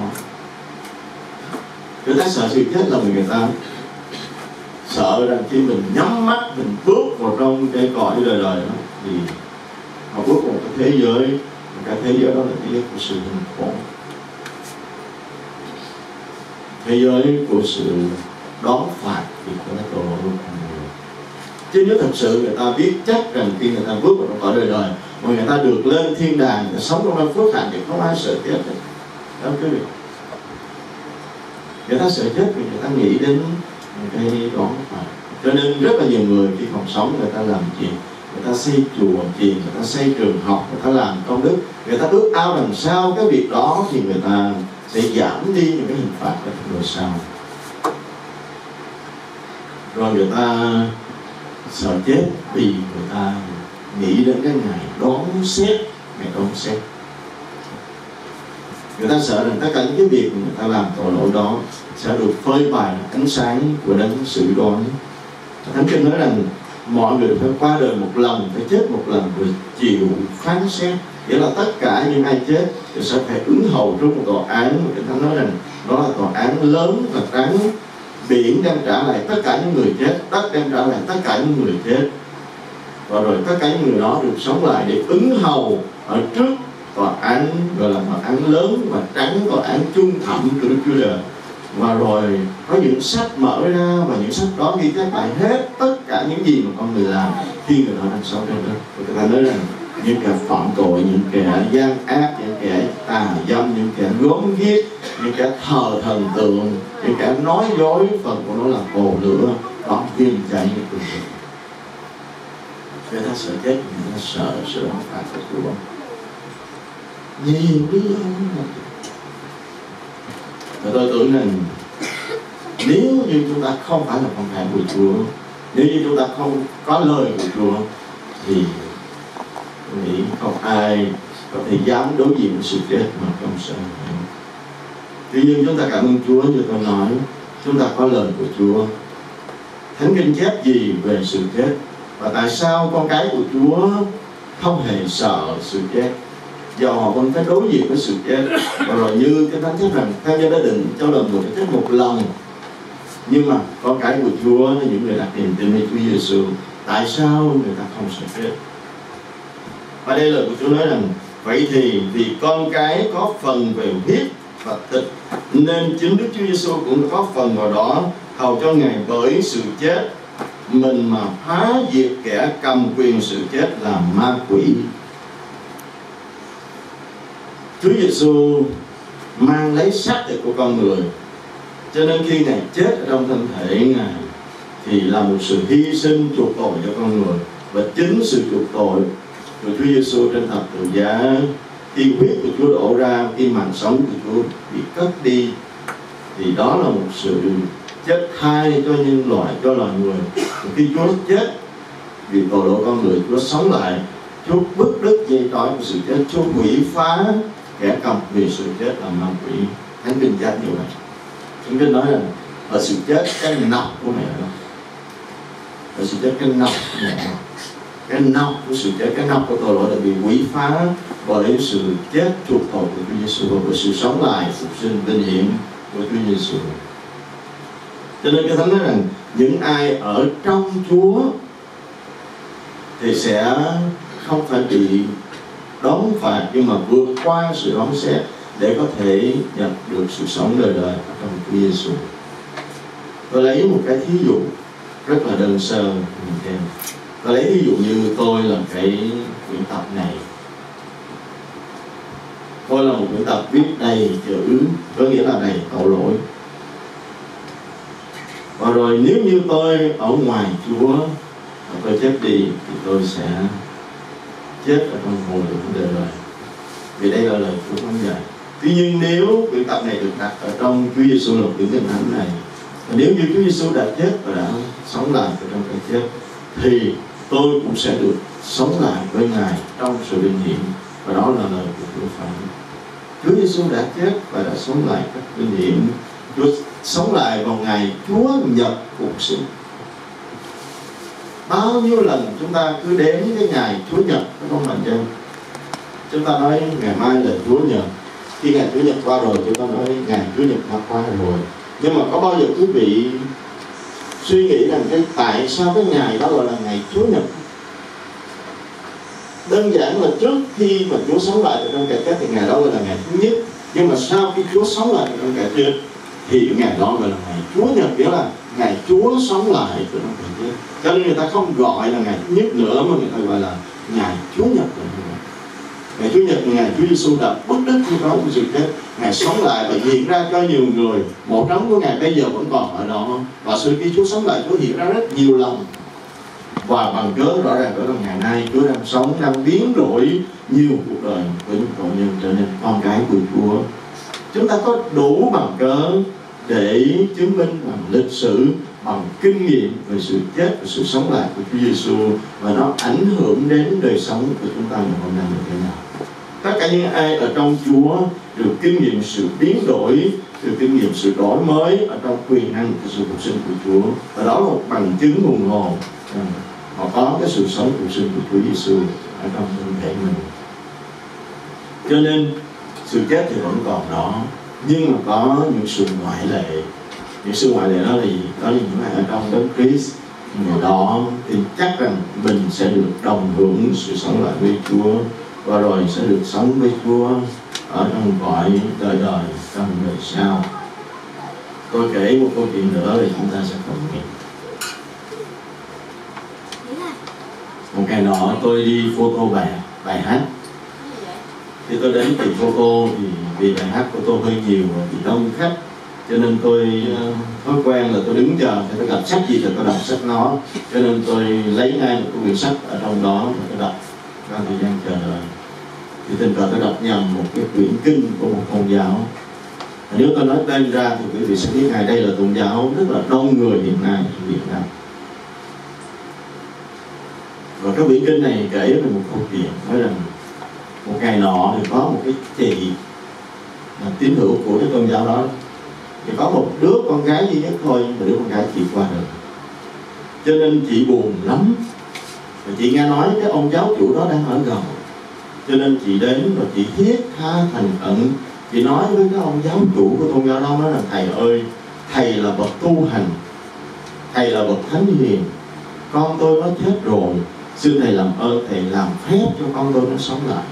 Người ta sợ sự chết là người ta sợ rằng khi mình nhắm mắt mình bước vào trong cái cõi đời đời đó thì họ bước vào cái thế giới, cái thế giới đó là thế giới của sự hình khổ, thế giới của sự đón phạt vì cái tội lỗi của người. Chứ nếu thật sự người ta biết chắc rằng khi người ta bước vào trong cõi đời đời mà người ta được lên thiên đàng, người ta sống trong năm phước hạnh thì không ai sợ chết được. Đó quý vị. Người ta sợ chết vì người ta nghĩ đến cái đón phạt. Cho nên rất là nhiều người khi còn sống người ta làm chuyện, người ta xây chùa chiền, người ta xây trường học, người ta làm công đức, người ta ước ao làm sao cái việc đó thì người ta sẽ giảm đi những cái hình phạt ở trong đời sau. Rồi người ta sợ chết vì người ta nghĩ đến cái ngày đón xét, ngày đón xét. Người ta sợ rằng tất cả những cái việc người ta làm tội lỗi đó sẽ được phơi bày ánh sáng của đấng xử đoán. Thánh Kinh nói rằng mọi người phải qua đời một lần, phải chết một lần rồi chịu phán xét. Nghĩa là tất cả những ai chết thì sẽ phải ứng hầu trước một tòa án. Người ta nói rằng đó là tòa án lớn và trắng. Biển đem trả lại tất cả những người chết, đất đem trả lại tất cả những người chết, và rồi tất cả những người đó được sống lại để ứng hầu ở trước tòa án gọi là tòa án lớn và trắng, tòa án chung thẩm của Đức Chúa Trời. Và rồi có những sách mở ra và những sách đó ghi chép lại hết tất cả những gì mà con người làm khi người đó đang sống trên đất. Người ta nói rằng những kẻ phạm tội, những kẻ gian ác, những kẻ tà dâm, những kẻ gớm ghiếc, những kẻ thờ thần tượng, những kẻ nói dối, phần của nó là hồ lửa đón viên cháy như cùng cực. Người ta sợ chết, người ta sợ sự đón phạt của Chúa. Nhiều lý do. Và tôi tưởng rằng nếu như chúng ta không phải là con cái của Chúa, nếu như chúng ta không có lời của Chúa thì tôi nghĩ không ai có thể dám đối diện với sự chết mà không sợ hãi. Tuy nhiên chúng ta cảm ơn Chúa, như tôi nói, chúng ta có lời của Chúa. Thánh Kinh chép gì về sự chết và tại sao con cái của Chúa không hề sợ sự chết, do họ vẫn phải đối diện với sự chết. Và rồi như cái Thánh chép rằng theo như đã định cho đời người phải chết một lần, nhưng mà con cái của Chúa là những người đặt niềm tin với Chúa Giêsu, tại sao người ta không sợ chết? Và đây lời của Chúa nói rằng vậy thì vì con cái có phần về huyết và thịt nên chính Đức Chúa Giêsu cũng có phần vào đó, hầu cho Ngài bởi sự chết mình mà phá diệt kẻ cầm quyền sự chết là ma quỷ. Chúa Giêsu mang lấy xác thịt của con người, cho nên khi Ngài chết ở trong thân thể Ngài thì là một sự hy sinh chuộc tội cho con người. Và chính sự chuộc tội của Chúa Giêsu trên thập tự giá, khi huyết của Chúa đổ ra, khi mạng sống của Chúa bị cất đi, thì đó là một sự chết thay cho nhân loại, cho loài người. Và khi Chúa chết vì tội lỗi con người, Chúa sống lại, Chúa bứt đứt dây trói của sự chết, Chúa hủy phá kẻ cầm quyền sự chết là ma quỷ. Thánh Kinh chép như vậy. Thánh Kinh nói là ở sự chết cái nọc của mẹ đó, ở sự chết cái nọc của mẹ đó, cái nọc của sự chết, cái nọc của tội lỗi đã bị hủy phá bởi lấy sự chết chuộc tội của Chúa Giêsu và bởi sự sống lại phục sinh vinh hiển của Chúa Giêsu. Cho nên cái Thánh nói rằng những ai ở trong Chúa thì sẽ không phải bị đón phạt, nhưng mà vượt qua sự đón xét để có thể nhận được sự sống đời đời trong Chúa Giêsu. Tôi lấy một cái thí dụ rất là đơn sơ mình xem. Tôi lấy ví dụ như tôi là cái quyển tập này. Tôi là một quyển tập viết đầy chữ, có nghĩa là đầy tội lỗi. Và rồi nếu như tôi ở ngoài Chúa và tôi chết đi thì tôi sẽ chết ở trong hồ lửa đời đời. Vì đây là lời Chúa phán dạy. Tuy nhiên nếu quyển tập này được đặt ở trong Chúa Giêsu là quyển Kinh Thánh này, và nếu như Chúa Giêsu đã chết và đã sống lại từ trong cái chết, thì tôi cũng sẽ được sống lại với Ngài trong sự vinh hiển. Và đó là lời của Chúa phán. Chúa Giêsu đã chết và đã sống lại cách vinh hiển. Chúa sống lại vào ngày Chúa nhập cuộc sinh. Bao nhiêu lần chúng ta cứ đến cái ngày Chúa nhập, phải không bạn chị? Chúng ta nói ngày mai là Chúa nhập. Khi ngày Chúa nhập qua rồi, chúng ta nói ngày Chúa nhập đã qua rồi. Nhưng mà có bao giờ quý vị suy nghĩ rằng tại sao cái ngày đó gọi là ngày Chúa nhập? Đơn giản là trước khi mà Chúa sống lại từ trong kẻ chết thì ngày đó gọi là ngày thứ nhất. Nhưng mà sau khi Chúa sống lại từ trong kẻ chết thì ngày đó gọi là ngày Chúa nhập, nghĩa là ngày Chúa sống lại từ trong kẻ chết. Cho nên người ta không gọi là ngày thứ nhất nữa, mà người ta gọi là ngày Chúa nhập. Ngày Chúa nhập là ngày Chúa Giêsu đã bứt đứt cái đó của sự chết, Ngài sống lại và hiện ra cho nhiều người. Một trống của Ngài bây giờ vẫn còn ở đó, và sự khi Chúa sống lại, Chúa hiện ra rất nhiều lần. Và bằng cớ rõ ràng ở trong ngày nay Chúa đang sống, đang biến đổi nhiều cuộc đời của những tội nhân trở nên con cái của Chúa. Chúng ta có đủ bằng cớ để chứng minh bằng lịch sử, bằng kinh nghiệm về sự chết và sự sống lại của Chúa Giêsu, và nó ảnh hưởng đến đời sống của chúng ta ngày hôm nay như thế nào. Tất cả những ai ở trong Chúa được kinh nghiệm sự biến đổi, được kinh nghiệm sự đổi mới ở trong quyền năng của sự phục sinh của Chúa, và đó là một bằng chứng hùng hồn họ có cái sự sống phục sinh của Chúa Giêsu ở trong thân thể mình. Cho nên sự chết thì vẫn còn đó, nhưng mà có những sự ngoại lệ. Những sự ngoại lệ đó là gì? Đó là những ai ở trong đấng Christ, người đó thì chắc rằng mình sẽ được đồng hưởng sự sống lại với Chúa, và rồi sẽ được sống với Chúa ở trong cõi đời đời trong đời sau. Tôi kể một câu chuyện nữa thì chúng ta sẽ cùng nghe. Một ngày nọ tôi đi photo bài hát. Khi tôi đến tiệm photo thì vì bài hát của tôi hơi nhiều và bị đông khách, cho nên tôi thói quen là tôi đứng chờ, thì tôi gặp sách gì thì tôi đọc sách nó. Cho nên tôi lấy ngay một cái quyển sách ở trong đó và tôi đọc trong thời gian chờ đợi. Thì tình cờ tôi đọc nhầm một cái quyển kinh của một tôn giáo. Nếu tôi nói tên ra thì quý vị sẽ biết ngày đây là tôn giáo rất là đông người hiện nay ở Việt Nam. Và cái quyển kinh này kể về một câu chuyện nói rằng một ngày nọ thì có một cái chị là tín hữu của cái tôn giáo đó, thì có một đứa con gái duy nhất thôi, mà đứa con gái chị qua đời. Cho nên chị buồn lắm. Và chị nghe nói cái ông giáo chủ đó đang ở gần, cho nên chị đến và chị thiết tha thành khẩn. Chị nói với cái ông giáo chủ của tôn giáo đó, nói là thầy ơi, thầy là bậc tu hành, thầy là bậc thánh hiền, con tôi nó chết rồi, xin thầy làm ơn thầy làm phép cho con tôi nó sống lại.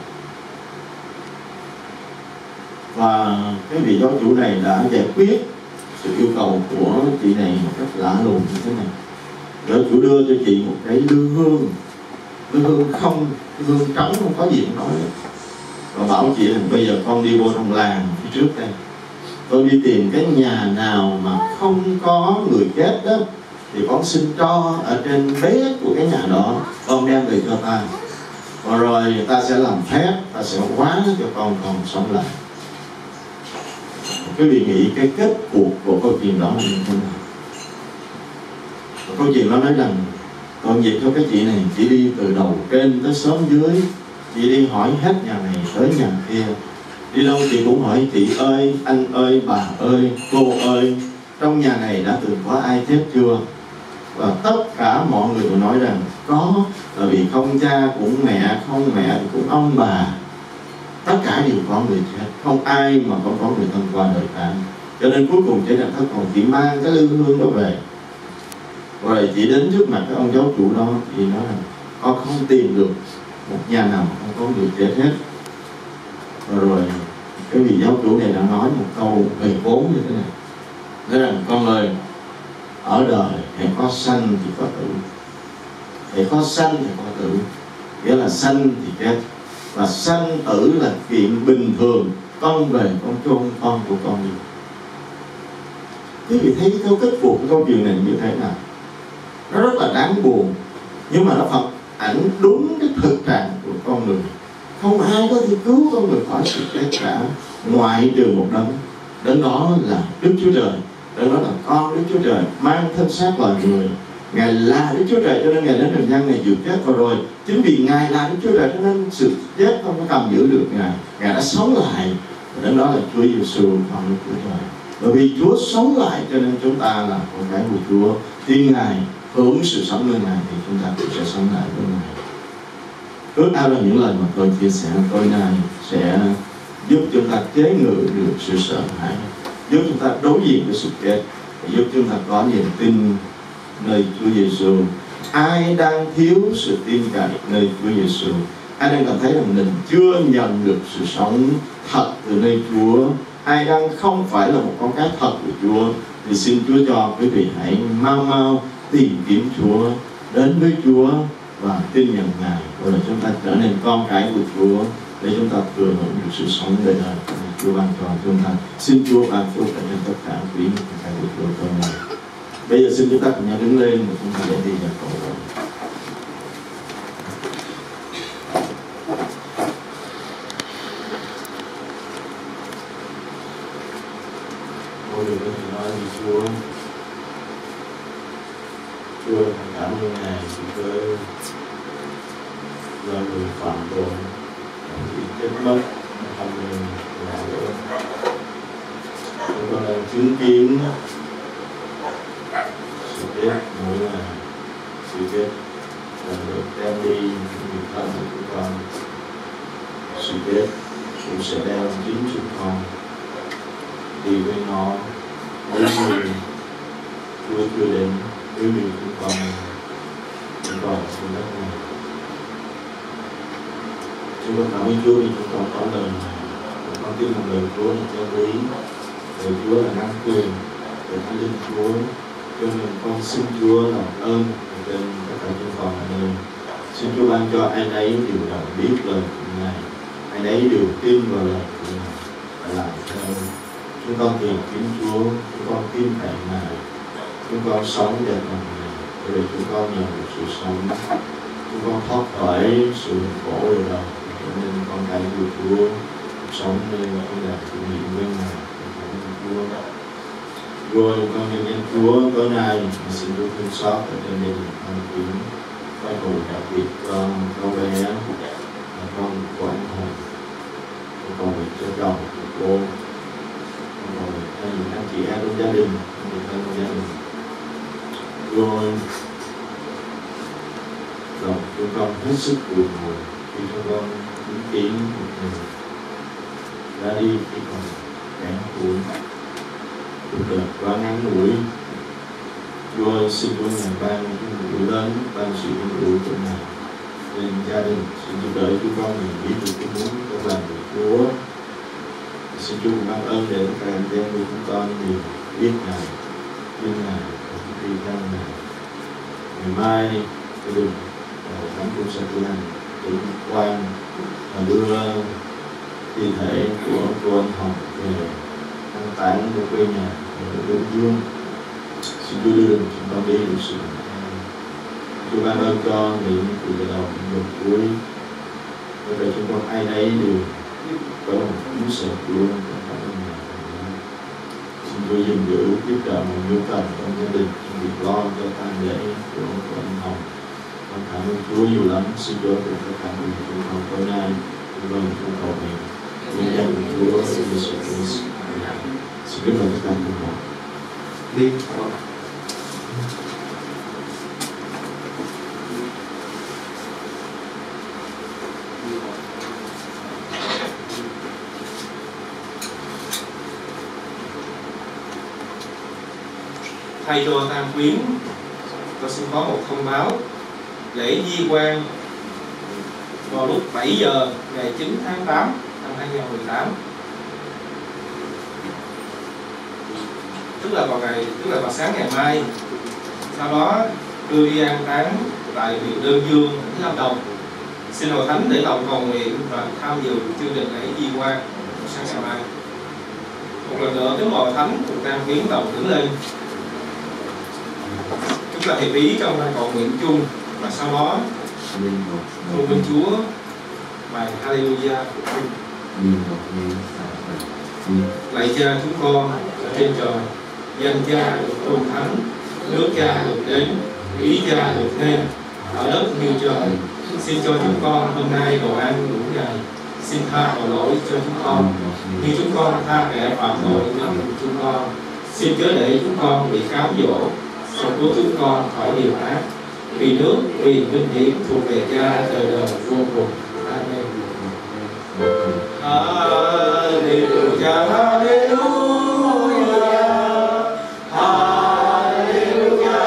Và cái vị giáo chủ này đã giải quyết sự yêu cầu của chị này một cách lạ lùng như thế này. Rồi Chúa đưa cho chị một cái lư hương không, hương trống, không có gì nói. Và bảo chị là bây giờ con đi vô trong làng phía trước đây, tôi đi tìm cái nhà nào mà không có người chết đó, thì con xin cho ở trên bếp của cái nhà đó, con đem về cho ta. Và rồi ta sẽ làm phép, ta sẽ hóa cho con sống lại. Quý vị nghĩ cái kết cuộc của câu chuyện đó là như thế nào? Câu chuyện đó nói rằng còn việc cho cái chị này, chị đi từ đầu trên tới xóm dưới, chị đi hỏi hết nhà này tới nhà kia, đi đâu chị cũng hỏi chị ơi, anh ơi, bà ơi, cô ơi, trong nhà này đã từng có ai chết chưa? Và tất cả mọi người đều nói rằng có, là vì không cha cũng mẹ, không mẹ cũng ông bà, tất cả đều có người chết, không ai mà không có người thân qua đời cả. Cho nên cuối cùng chỉ là thất còn chỉ mang cái lư hương đó về. Rồi chị đến trước mặt cái ông giáo chủ đó, thì nói rằng con không tìm được một nhà nào không có người chết hết. Rồi cái vị giáo chủ này đã nói một câu về vốn như thế này, nói rằng con ơi, ở đời hãy có sanh thì có tử, hãy có sanh thì có tử, nghĩa là sanh thì chết, và sanh tử là chuyện bình thường. Con về con chôn con của con đi. Quý vị thấy cái kết cuộc của câu chuyện này như thế nào? Nó rất là đáng buồn, nhưng mà nó phản ảnh đúng cái thực trạng của con người. Không ai có thể cứu con người khỏi sự chết cả, ngoại trừ một đấng đó là Đức Chúa Trời. Đấng đó là con Đức Chúa Trời, mang thân xác loài người. Ngài là Đức Chúa Trời, cho nên Ngài đến trần gian này chịu chết. Và rồi chính vì Ngài là Đức Chúa Trời cho nên sự chết không có cầm giữ được Ngài. Ngài đã sống lại. Đấng đó là Chúa Giêsu, con Đức Chúa Trời. Bởi vì Chúa sống lại cho nên chúng ta là con cái của Chúa. Khi Ngài hưởng sự sống với Ngài thì chúng ta cũng sẽ sống lại với Ngài. Ước ao là những lời mà tôi chia sẻ tối nay sẽ giúp chúng ta chế ngự được sự sợ hãi, giúp chúng ta đối diện với sự chết, giúp chúng ta có niềm tin nơi Chúa Giêsu. Ai đang thiếu sự tin cậy nơi Chúa Giêsu, ai đang cảm thấy rằng mình chưa nhận được sự sống thật từ nơi Chúa, ai đang không phải là một con cái thật của Chúa, thì xin Chúa cho quý vị hãy mau tìm kiếm Chúa, đến với Chúa và tin nhận Ngài, rồi là chúng ta trở nên con cái của Chúa để chúng ta thừa hưởng được sự sống đời đời Chúa ban cho chúng ta. Xin Chúa ban phước cho tất cả quý con cái của Chúa hôm nay. Bây giờ xin chúng ta cùng nhau đứng lên và chúng ta để đi vào cầu nguyện. Ôi đừng có nói với Chúa, Chúa cảm ơn Ngài vì do người phạm tội bị chết mất không nên là nữa. Chúng con đang chứng kiến sự chết mỗi ngày, sự chết là được đem đi người thân của chúng con. Sự chết cũng sẽ đem chính chúng con đi với nó với người Chúa chưa đến với người chúng con trên đất này. Chúng con cảm ơn Chúa vì chúng con có lời này. Chúng con tin rằng lời Chúa là chân lý, lời Chúa là năng quyền, lời Thánh Linh Chúa. Cho nên con xin Chúa làm ơn trên tất cả chúng con ở đây. Xin Chúa ban cho ai nấy đều đã biết lời của Ngài, ai nấy đều tin vào lời của Ngài và làm theo. Chúng con tìm kiếm Chúa, chúng con tin cậy Ngài, chúng con sống để làm Ngài, để chúng con nhận được sự sống. Chúng con thoát khỏi sự khổ đời đời, cho nên con cái của Chúa sống nên con đạt sự nghiệm với Ngài. Chúa rồi con nhân danh Chúa tối nay xin Chúa thương xót ở trên đây con kiếm cái hồn đặc biệt con cháu bé và con của anh Hùng, con bị cho chồng của cô, rồi anh chị em trong gia đình, người thân trong gia đình. Rồi chúng con hết sức buồn buồn khi chúng con chứng kiến một người ra đi khi còn kém tuổi, cuộc đời quá ngắn ngủi. Chúa xin Chúa Ngài ban những người lớn, ban sự yên ủi của Ngài lên gia đình. Xin giúp đỡ chúng con mình biết được cái muốn trong lòng của Chúa. Xin Chúa ban ơn để tất cả anh em của chúng con mình biết Ngài, tin Ngài và đi theo Ngài. ngày mai gia đình thánh cũng sẽ tiến hành đến quan và đưa thi thể của cô anh Hồng về an táng của quê nhà ở Đơn Dương. Xin Chúa đưa đường chúng con đi được sự Chúa ban ơn cho những từ giờ đầu đến giờ cuối. Bây giờ chúng con ai nấy đều có một cú sợt luôn. Xin Chúa dừng giữ giúp đỡ mọi nhu cầu trong gia đình, trong việc lo cho tang lễ của anh Hồng. Con cảm ơn Chúa nhiều lắm. Xin Chúa cùng tất cả mọi người chúng con tối nay chúng con cầu nguyện nhân danh của Chúa Giêsu Christ. Xin kính mời tất cả mọi người đi. Thay cho tang quyến, tôi xin có một thông báo. Lễ di quan vào lúc 7 giờ ngày 9 tháng 8 năm 2018, tức là vào sáng ngày mai. Sau đó đưa đi an táng tại huyện Đơn Dương, tỉnh Lâm Đồng. Xin Hội Thánh để lòng cầu nguyện và tham dự chương trình lễ di quan sáng ngày mai. Một lần nữa kính mời Hội Thánh cùng tang quyến đồng đứng lên. Chúng ta hiệp ý trong cầu nguyện chung và sau đó tôn vinh Chúa bài Hallelujah. Lạy Cha chúng con ở trên trời, danh Cha được tôn thánh, nước Cha được đến, ý Cha được nên ở đất như trời. Xin cho chúng con hôm nay đồ ăn đủ ngày. Xin tha tội lỗi cho chúng con như chúng con tha kẻ phạm tội của chúng con. Xin chớ để chúng con bị cám dỗ, song cứu chúng con khỏi điều ác. Vì nước, vì vinh hiển thuộc về Cha đời đời vô cùng. Amen. Hallelujah, hallelujah, hallelujah,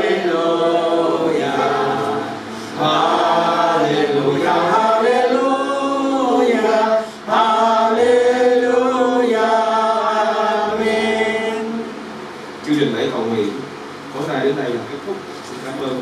hallelujah, hallelujah, hallelujah, hallelujah, amen. Chương trình lễ cầu nguyện tối nay đến đây là kết thúc. Xin cảm ơn.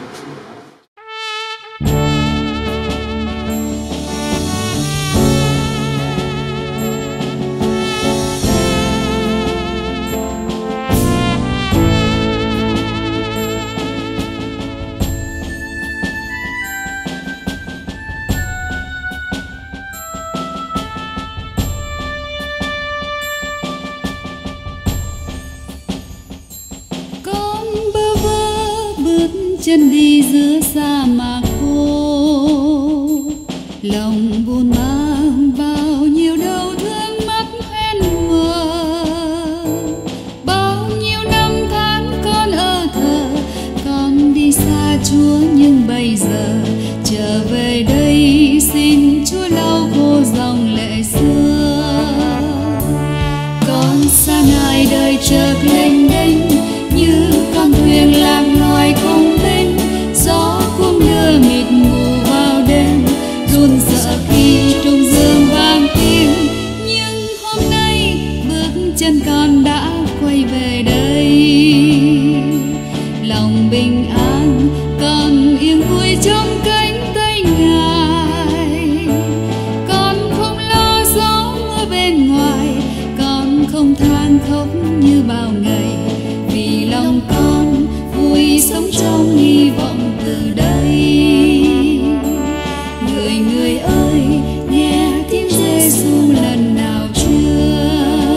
Chân đi giữa sa mạc khô, lòng buồn mang bao nhiêu đau thương mắt hoen mờ. Bao nhiêu năm tháng con ở thờ, con đi xa Chúa nhưng bây giờ trở về đây xin Chúa lau khô dòng lệ xưa. Con xa Ngài đời chợt lênh đênh như con thuyền lạc loài không bên, gió cũng đưa mịt mù vào đêm, run sợ khi trung dương vang tiếng. Nhưng hôm nay bước chân con đã quay về đây, lòng bình an con yên vui trong cánh tay Ngài. Con không lo gió mưa bên ngoài, con không than khóc như bao ngày, vì lòng con vui sống trong hy vọng từ đây. Người ơi, nghe tiếng Giêsu lần nào chưa?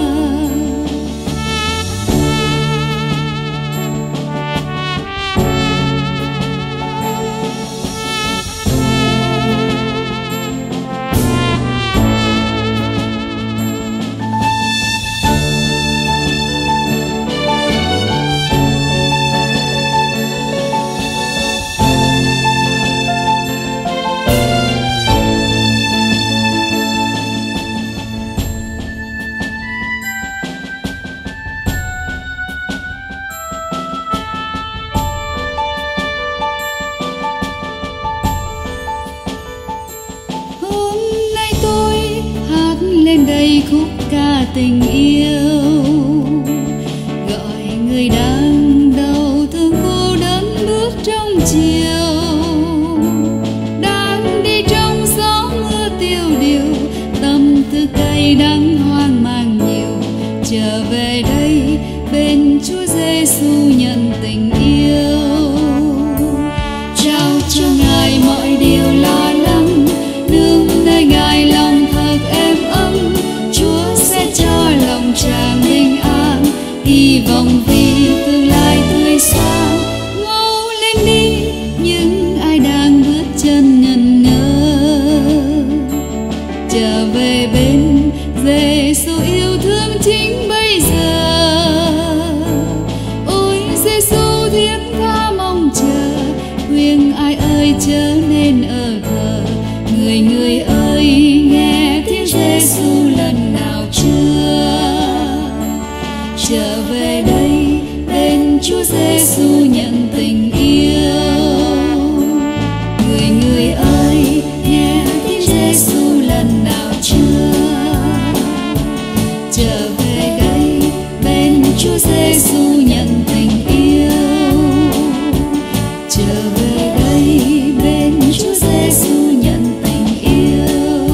Lên đây khúc ca tình yêu, gọi người đang đau thương cô đơn bước trong chiều. trở về đây bên Chúa Giêsu nhận tình yêu, trao cho Ngài mọi điều lo lắng, nương nơi Ngài lòng thật êm ấm. Chúa sẽ cho lòng tràn bình an, hy vọng vì tương lai tươi sáng. Ngâu lên đi những ai đang bước chân ngần ngơ, trở về bên Giêsu yêu thương chính bây giờ. Ôi Giêsu thiết tha mong chờ, khuyên ai ơi chớ nên ở thờ. Người người ơi nghe tiếng Giêsu lần nào chưa? Trở về đây bên Chúa Giêsu nhận tình yêu. Người người ơi nghe tiếng Giêsu lần nào chưa? Trở về đây bên Chúa Giêsu nhận tình yêu. Trở về đây bên Chúa Giêsu nhận tình yêu.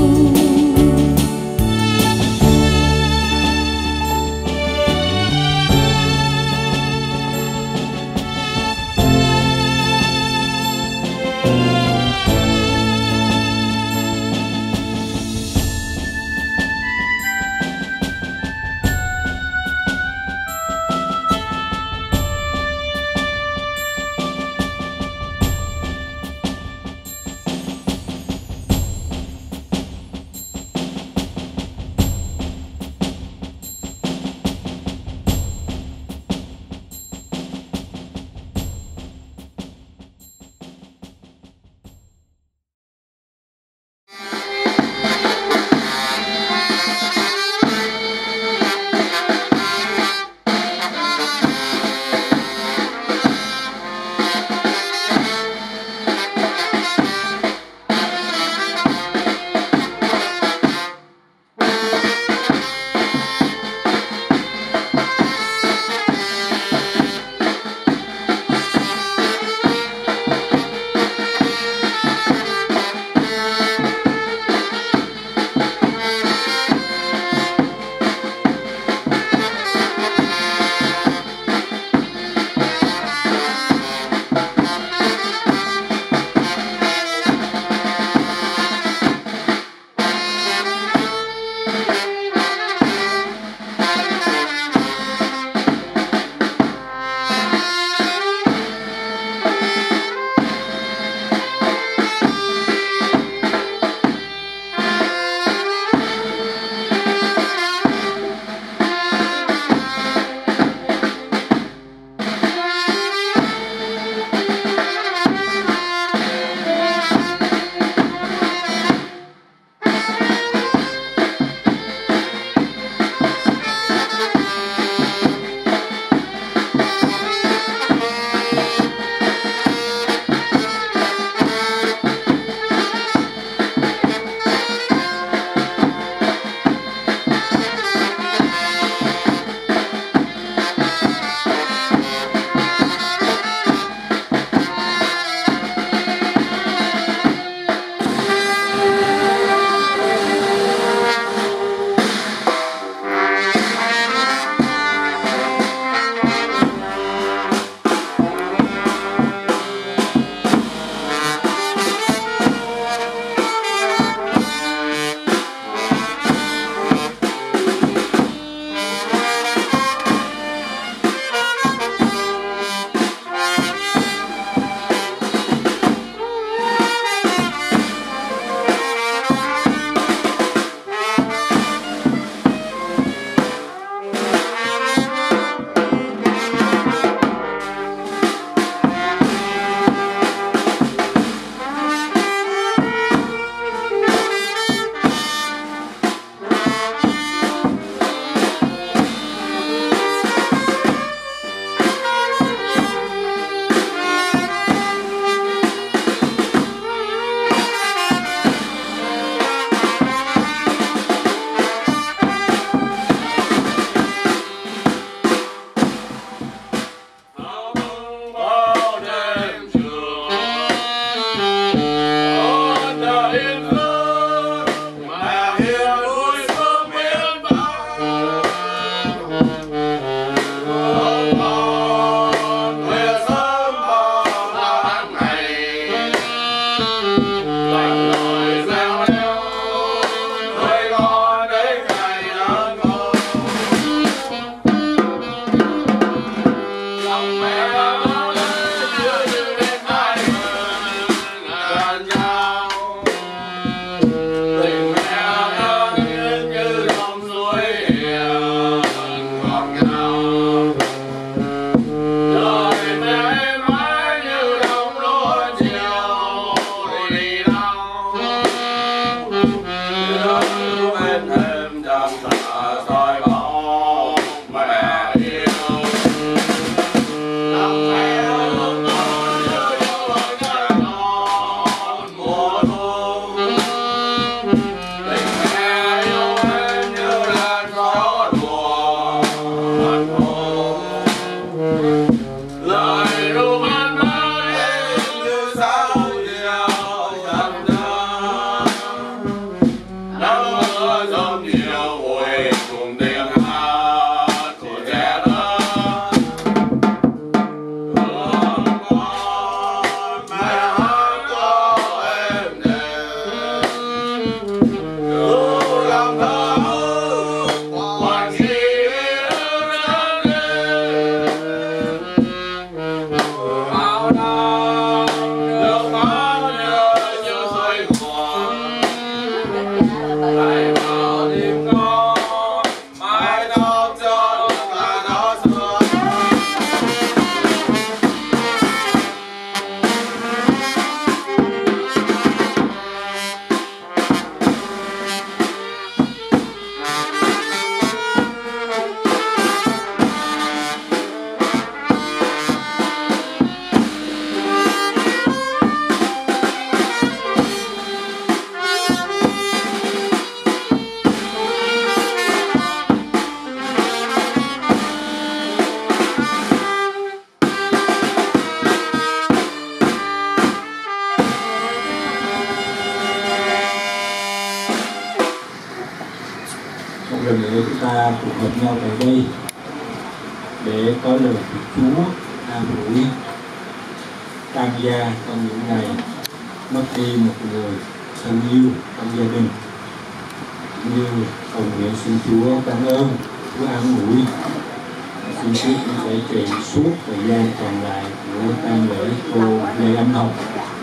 ta tụ họp nhau tại đây để có lời của Chúa an ủi tan gia trong những ngày mất đi một người thân yêu trong gia đình, như cầu nguyện xin Chúa cảm ơn, Chúa an ủi, xin Chúa cũng sẽ trị suốt thời gian còn lại của tang lễ cô Lê Anh Hồng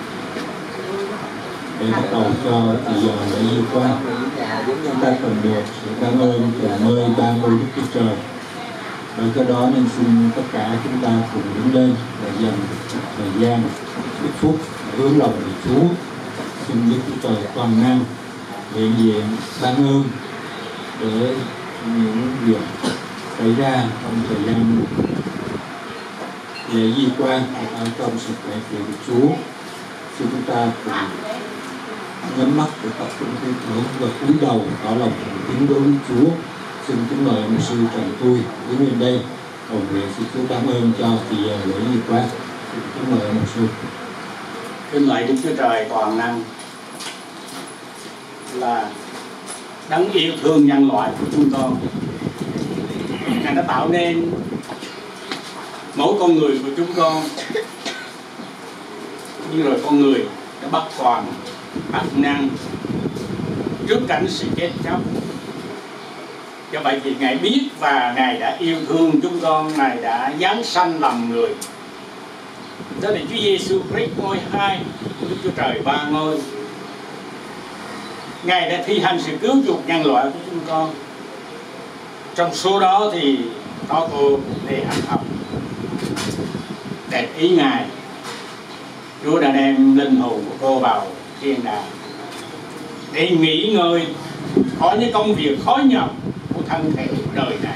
để bắt đầu cho thì giờ lễ di quan. Chúng ta cần được sự cảm ơn từ nơi ba ngôi Đức Chúa Trời. Bởi cái đó nên xin tất cả chúng ta cùng đứng lên và dành thời gian ít phút hướng lòng về Chúa. Xin Đức Chúa Trời toàn năng hiện diện ban ơn để những việc xảy ra trong thời gian lễ di quan ở trong sự khỏe của Chúa. Xin chúng ta cùng nhắm mắt để tập trung hơi thở và cúi đầu tỏ lòng kính đối với Chúa. Xin kính mời mục sư Trần Tôi đứng lên đây cầu nguyện xin Chúa cảm ơn cho thì giờ lễ di quan. Xin kính mời mục sư. Kính lạy Đức Chúa Trời toàn năng, là đấng yêu thương nhân loại của chúng con. Ngài đã tạo nên mỗi con người của chúng con, nhưng rồi con người đã bắt toàn bắt năng trước cảnh sự chết chóc. Do vậy thì Ngài biết và Ngài đã yêu thương chúng con, Ngài đã giáng sanh làm người. Đó là Chúa Giêsu Christ ngôi hai của Đức Chúa Trời ba ngôi. Ngài đã thi hành sự cứu chuộc nhân loại của chúng con. Trong số đó thì có cô Lê Anh Hồng. Đẹp ý Ngài, Chúa đã đem linh hồn của cô vào thiên đàng để nghỉ ngơi khỏi những công việc khó nhọc của thân thể đời này.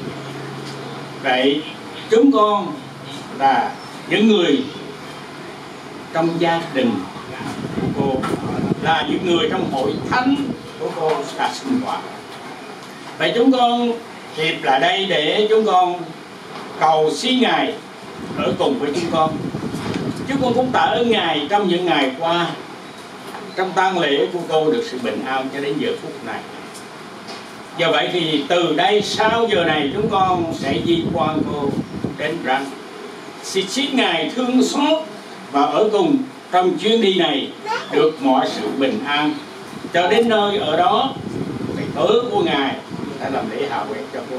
Vậy chúng con là những người trong gia đình của cô, là những người trong hội thánh của cô đã sinh hoạt. Vậy chúng con hiệp lại đây để chúng con cầu xin Ngài ở cùng với chúng con. Chúng con cũng tạ ơn Ngài trong những ngày qua, trong tang lễ của cô được sự bình an cho đến giờ phút này. Do vậy thì từ đây sau giờ này chúng con sẽ di quan cô đến rằng xin Ngài thương xót và ở cùng trong chuyến đi này được mọi sự bình an cho đến nơi ở đó thầy tớ của Ngài đã làm lễ hạ huyết cho cô.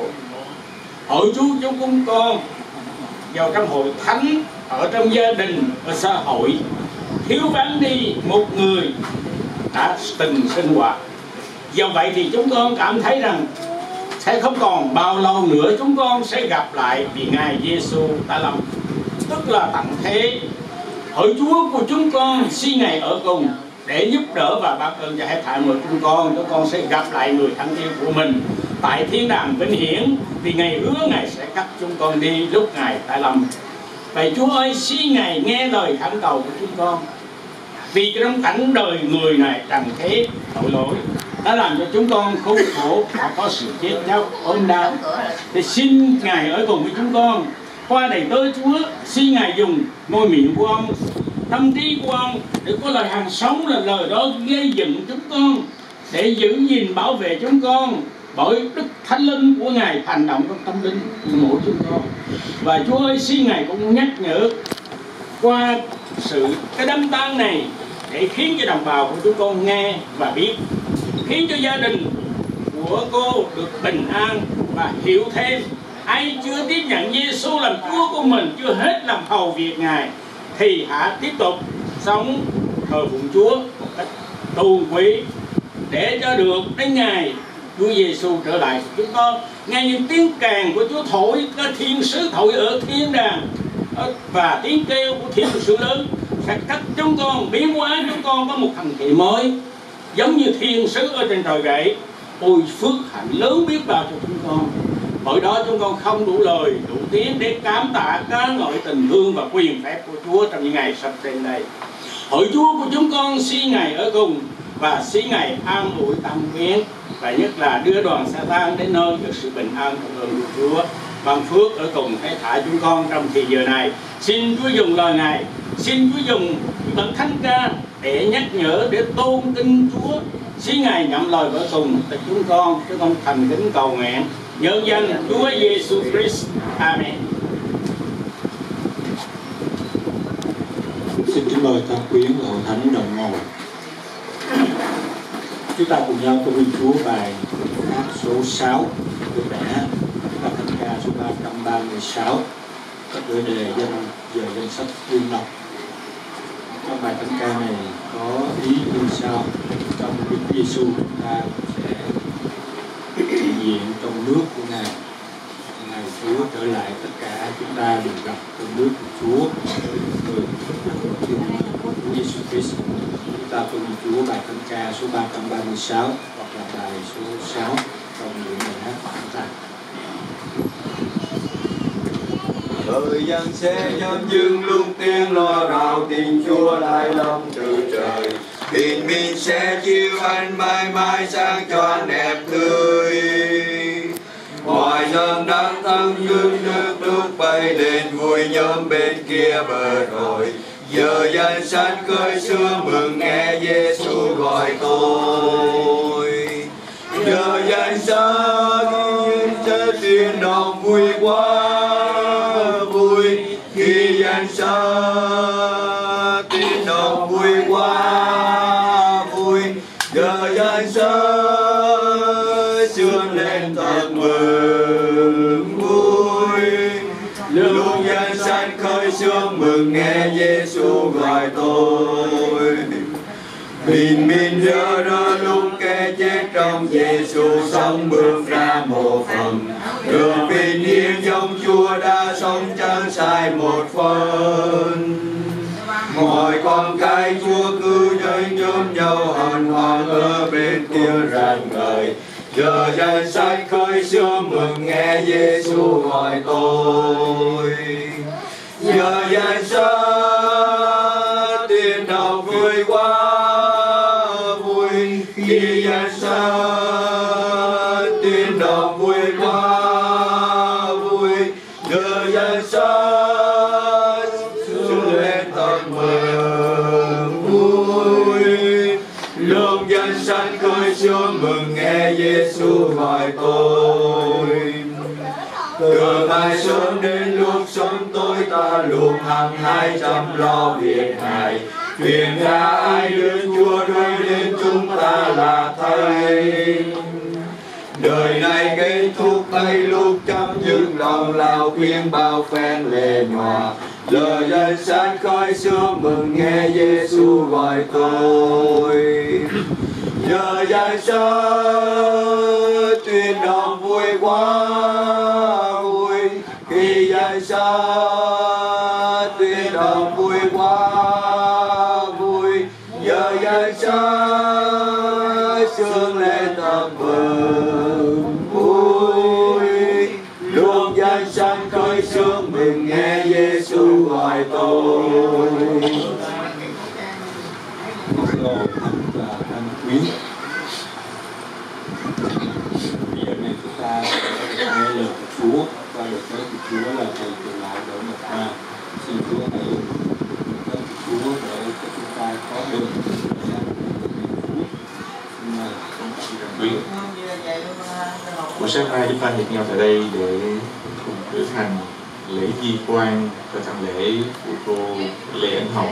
Hội Chúa chúng con vào trong hội thánh, ở trong gia đình, ở xã hội thiếu vắng đi một người đã từng sinh hoạt. Do vậy thì chúng con cảm thấy rằng sẽ không còn bao lâu nữa chúng con sẽ gặp lại vì Ngài Giêsu đã làm, tức là tận thế. Hội Chúa của chúng con xin Ngài ở cùng để giúp đỡ và ban ơn cho hết thảy mọi chúng con sẽ gặp lại người thân yêu của mình tại thiên đàng vĩnh hiển, vì Ngài hứa Ngài sẽ cắt chúng con đi lúc Ngài tại lâm. Vậy Chúa ơi, xin Ngài nghe lời thỉnh cầu của chúng con, vì trong cảnh đời người này trần thế tội lỗi đã làm cho chúng con khốn khổ và có sự chết chóc ốm đau. Thì xin Ngài ở cùng với chúng con qua đầy tớ Chúa. Xin Ngài dùng môi miệng của ông, tâm trí của ông để có lời hàng sống, là lời đó gây dựng chúng con, để giữ gìn bảo vệ chúng con bởi Đức Thánh Linh của Ngài hành động trong tâm linh của mỗi chúng con. Và Chúa ơi, xin Ngài cũng nhắc nhở qua cái đám tang này để khiến cho đồng bào của chúng con nghe và biết, khiến cho gia đình của cô được bình an và hiểu thêm ai chưa tiếp nhận Giêsu làm Chúa của mình, chưa hết làm hầu việc Ngài, thì hãy tiếp tục sống thờ phụng Chúa một cách tôn quý để cho được đến ngày Chúa Giêsu trở lại. Chúng con nghe những tiếng kèn của Chúa thổi, có thiên sứ thổi ở thiên đàng và tiếng kêu của thiên sứ lớn sẽ cắt chúng con, biến hóa chúng con có một hành thị mới, giống như thiên sứ ở trên trời vậy. Ôi phước hạnh lớn biết bao cho chúng con. Bởi đó chúng con không đủ lời, đủ tiếng để cảm tạ ca ngợi tình thương và quyền phép của Chúa trong những ngày sắp đến đây. Hội Chúa của chúng con xin Ngài ở cùng và xin Ngài an ủi tâm huyết, và nhất là đưa đoàn Sa-tan đến nơi được sự bình an trong ơn của Chúa. Ban phước ở cùng hết thảy chúng con trong thì giờ này. Xin Chúa dùng lời Ngài, xin Chúa dùng bậc thánh ca để nhắc nhở, để tôn kính Chúa. Xin Ngài nhậm lời ở cùng từ chúng con thành kính cầu nguyện Nhân danh Chúa Giêsu Christ. Amen. Xin kính mời các quyến và hội thánh đồng ngồi. Chúng ta cùng nhau tôn vinh Chúa bài hát số 6 của bài thánh ca số 336, các tựa đề danh sách tuyên đọc. Trong bài thánh ca này có ý như sau: trong Đức Giêsu chúng ta sẽ hiện diện trong nước của Ngài. Ngài Chúa trở lại, tất cả chúng ta đều gặp trong nước của Chúa, người Chúa Giêsu Christ. Chúng ta tôn vinh Chúa bài thánh ca số 336 hoặc là bài số 6 trong những bài hát của chúng ta. Thời gian sẽ nhân dừng lúc tiếng loa rào, tình Chúa lại lâm từ trời. Bình minh sẽ chiếu ánh mãi mãi sáng choang đẹp tươi. Mọi dân đang thăng dương nước bay lên, vui nhóm bên kia bờ rồi. Giờ danh sách khơi xưa mừng nghe Giêsu gọi tôi. Giờ danh sách tuyên đồng vui quá vui, khi danh sách tuyên đồng vui quá vui. Giờ danh sách sướng lên thật mừng vui. Lúc danh sách khơi sướng mừng nghe Giêsu gọi tôi. Bình minh rỡ lúc kẻ chết trong Giêsu sống bước ra mộ phần. Đường bình yên trong Chúa đã sống chẳng sai một phần. Mọi con cái Chúa cứ nhóm nhau hân hoan ở bên kia rạng ngời. Giờ danh sách khơi sướng mừng nghe Giêsu gọi tôi. Giờ danh sách tuyên đồng vui quá vui, khi danh sách tuyên đồng vui quá vui. Giờ danh sách sướng lên thật mừng vui. Lúc danh sách khơi sướng mừng nghe Giêsu gọi tôi. Từ mai sớm đến lúc sống tối ta luôn hăng hái chăm lo việc Ngài. Thuyền ra ai đưa Chúa đuổi đến chúng ta là Thầy. Đời này kết thúc tay lúc chấm dứt lòng lao khuyên bao phen lệ nhòa. Giờ danh sách khói sương mừng nghe Giêsu gọi tôi. Giờ danh sách tuyên đồng vui quá vui, khi danh sách tuyên đồng vui quá vui. Giờ danh sách sương lên thật mừng vui. Lúc danh sách khói sương mừng nghe Giêsu gọi tôi. Và anh Quyến, bây giờ này chúng ta sẽ nghe lời của Chúa và lời nói của Chúa là thầy trở lại đỡ một ta. Xin Chúa hãy lời của Chúa để cho chúng ta có được buổi sáng nay chúng ta hẹn nhau tại đây để cùng cử hành lễ di quan cho tang lễ của cô Lê Anh Hồng.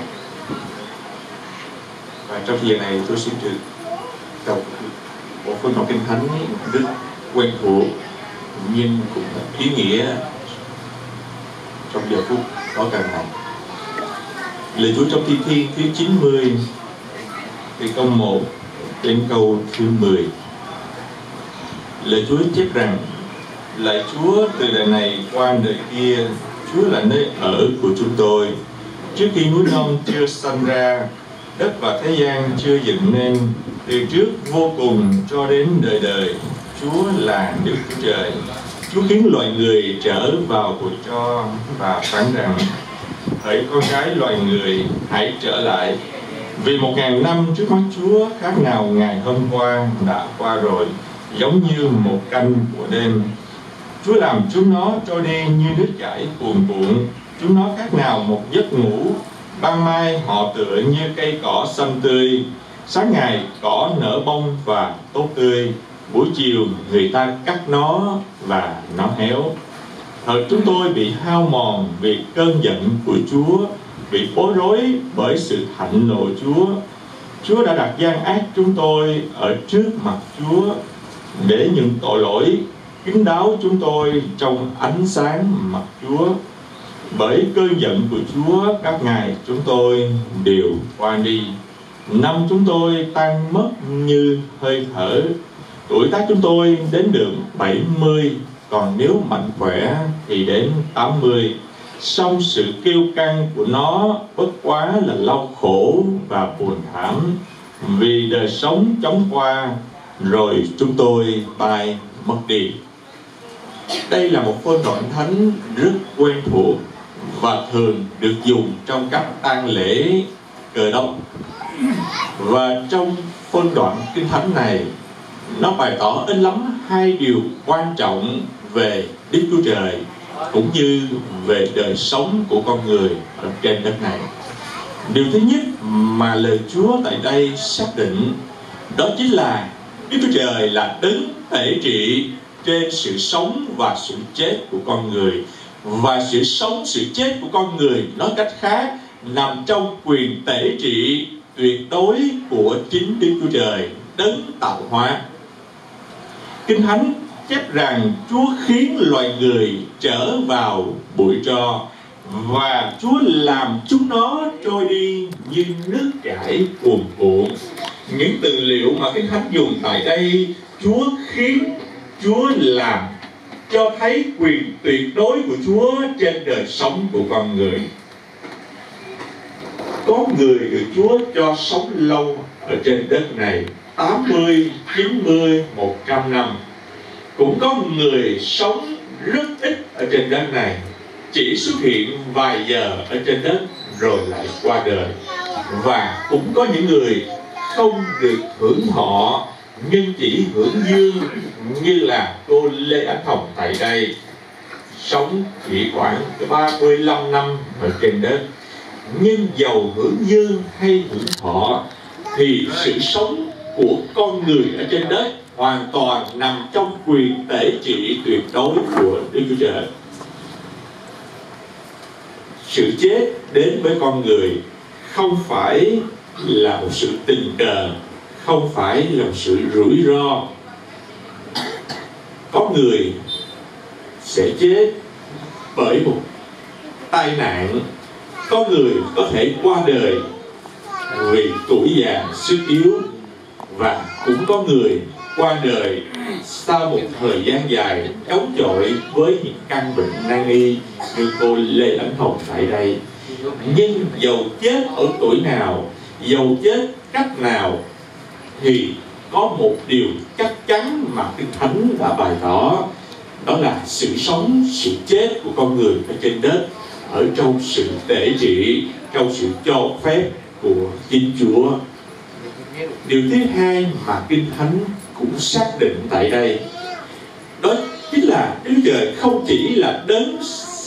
Và trong thời gian này tôi xin được đọc một phần đọc kinh thánh rất quen thuộc nhưng cũng ý nghĩa trong giờ phút đó càng này. Lời Chúa trong Thi Thiên thứ 90 từ câu 1 đến câu thứ 10. Lời Chúa chép rằng: lạy Chúa, từ đời này qua đời kia, Chúa là nơi ở của chúng tôi. Trước khi núi non chưa sanh ra, đất và thế gian chưa dựng nên, từ trước vô cùng cho đến đời đời, Chúa là Đức Chúa Trời. Chúa khiến loài người trở vào cuộc cho và phán rằng: hỡi con cái loài người, hãy trở lại. Vì 1000 năm trước mắt Chúa khác nào ngày hôm qua đã qua rồi, giống như một canh của đêm. Chúa làm chúng nó trôi đi như nước chảy cuồn cuộn. Chúng nó khác nào một giấc ngủ. Ban mai họ tựa như cây cỏ xanh tươi. Sáng ngày cỏ nở bông và tốt tươi. buổi chiều người ta cắt nó và nó héo. Thời chúng tôi bị hao mòn vì cơn giận của Chúa, bị bối rối bởi sự thạnh nộ Chúa. Chúa đã đặt gian ác chúng tôi ở trước mặt Chúa để những tội lỗi kín đáo chúng tôi trong ánh sáng mặt Chúa. Bởi cơn giận của Chúa các ngày chúng tôi đều qua đi. Năm chúng tôi tan mất như hơi thở. Tuổi tác chúng tôi đến được 70, còn nếu mạnh khỏe thì đến 80. Song sự kiêu căng của nó bất quá là đau khổ và buồn thảm, vì đời sống chóng qua rồi chúng tôi bay mất đi. Đây là một phên đoạn thánh rất quen thuộc và thường được dùng trong các tang lễ Cơ Đốc. Và trong phên đoạn kinh thánh này, nó bày tỏ in lắm hai điều quan trọng về Đức Chúa Trời cũng như về đời sống của con người ở trên đất này. Điều thứ nhất mà lời Chúa tại đây xác định, đó chính là Đức Chúa Trời là đấng tể trị trên sự sống và sự chết của con người. Và sự sống, sự chết của con người, nói cách khác, nằm trong quyền tể trị tuyệt đối của chính Đức Chúa Trời, đấng tạo hóa. Kinh Thánh chép rằng Chúa khiến loài người trở vào bụi tro, và Chúa làm chúng nó trôi đi như nước chảy cuồn cuộn. Những từ liệu mà Kinh Thánh dùng tại đây, Chúa khiến, Chúa làm, cho thấy quyền tuyệt đối của Chúa trên đời sống của con người. Có người được Chúa cho sống lâu ở trên đất này, 80, 90, 100 năm. Cũng có người sống rất ít ở trên đất này, chỉ xuất hiện vài giờ ở trên đất rồi lại qua đời. Và cũng có những người không được hưởng thọ nhưng chỉ hưởng dương, như là cô Lê Ánh Hồng tại đây, sống chỉ khoảng 35 năm ở trên đất. Nhưng dầu hưởng dương hay hưởng thọ thì sự sống của con người ở trên đất hoàn toàn nằm trong quyền tể trị tuyệt đối của Đức Chúa Trời. Sự chết đến với con người không phải là một sự tình cờ, không phải là một sự rủi ro. Có người sẽ chết bởi một tai nạn, có người có thể qua đời vì tuổi già sức yếu, và cũng có người qua đời sau một thời gian dài chống chọi với những căn bệnh nan y như cô Lê Ánh Hồng tại đây. Nhưng dầu chết ở tuổi nào, dầu chết cách nào, thì có một điều chắc chắn mà Kinh Thánh đã bày tỏ, đó là sự sống, sự chết của con người ở trên đất ở trong sự tể trị, trong sự cho phép của chính Chúa. Điều thứ hai mà Kinh Thánh cũng xác định tại đây, đó chính là Đức Trời không chỉ là đấng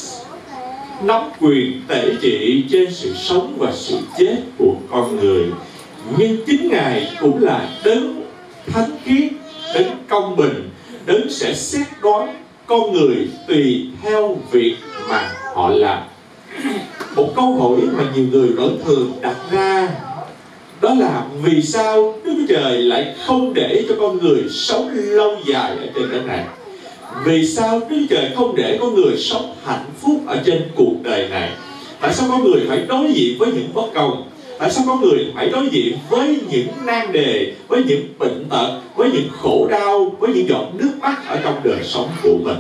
nắm quyền tể trị trên sự sống và sự chết của con người, nhưng chính Ngài cũng là đấng thánh khiết, đấng công bình, đấng sẽ xét đoán con người tùy theo việc mà họ làm. Một câu hỏi mà nhiều người vẫn thường đặt ra, đó là vì sao Đức Chúa Trời lại không để cho con người sống lâu dài ở trên đất này? Vì sao Đức Chúa Trời không để con người sống hạnh phúc ở trên cuộc đời này? Tại sao con người phải đối diện với những bất công? Tại sao con người phải đối diện với những nan đề, với những bệnh tật, với những khổ đau, với những giọt nước mắt ở trong đời sống của mình?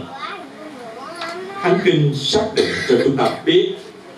Thánh Kinh xác định cho chúng ta biết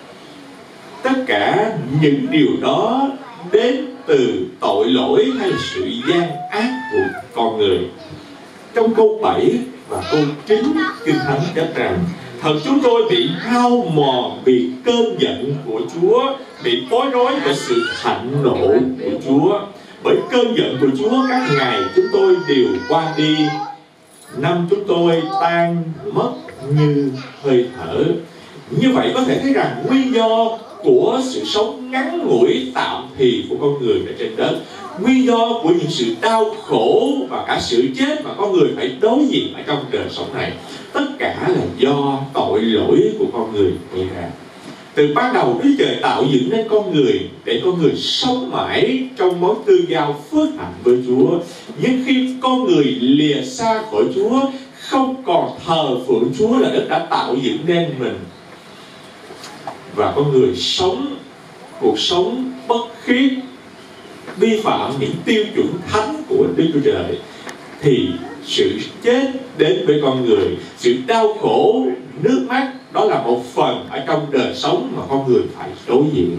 tất cả những điều đó đến từ tội lỗi hay là sự gian ác của con người. Trong câu 7 và câu 9, Kinh Thánh chép rằng: thật chúng tôi bị hao mòn vì cơn giận của Chúa, bị bối rối bởi sự thạnh nộ của Chúa. Bởi cơn giận của Chúa các ngày chúng tôi đều qua đi, năm chúng tôi tan mất như hơi thở. Như vậy có thể thấy rằng nguyên do của sự sống ngắn ngủi tạm thì của con người ở trên đất nguyên do của những sự đau khổ và cả sự chết mà con người phải đối diện ở trong đời sống này, tất cả là do tội lỗi của con người gây ra. Từ ban đầu Đức Trời tạo dựng nên con người để con người sống mãi trong mối tương giao phước hạnh với Chúa. Nhưng khi con người lìa xa khỏi Chúa, không còn thờ phượng Chúa là Đức đã tạo dựng nên mình, và con người sống cuộc sống bất khiết, vi phạm những tiêu chuẩn thánh của Đức Chúa Trời, thì sự chết đến với con người, sự đau khổ, nước mắt, đó là một phần ở trong đời sống mà con người phải đối diện.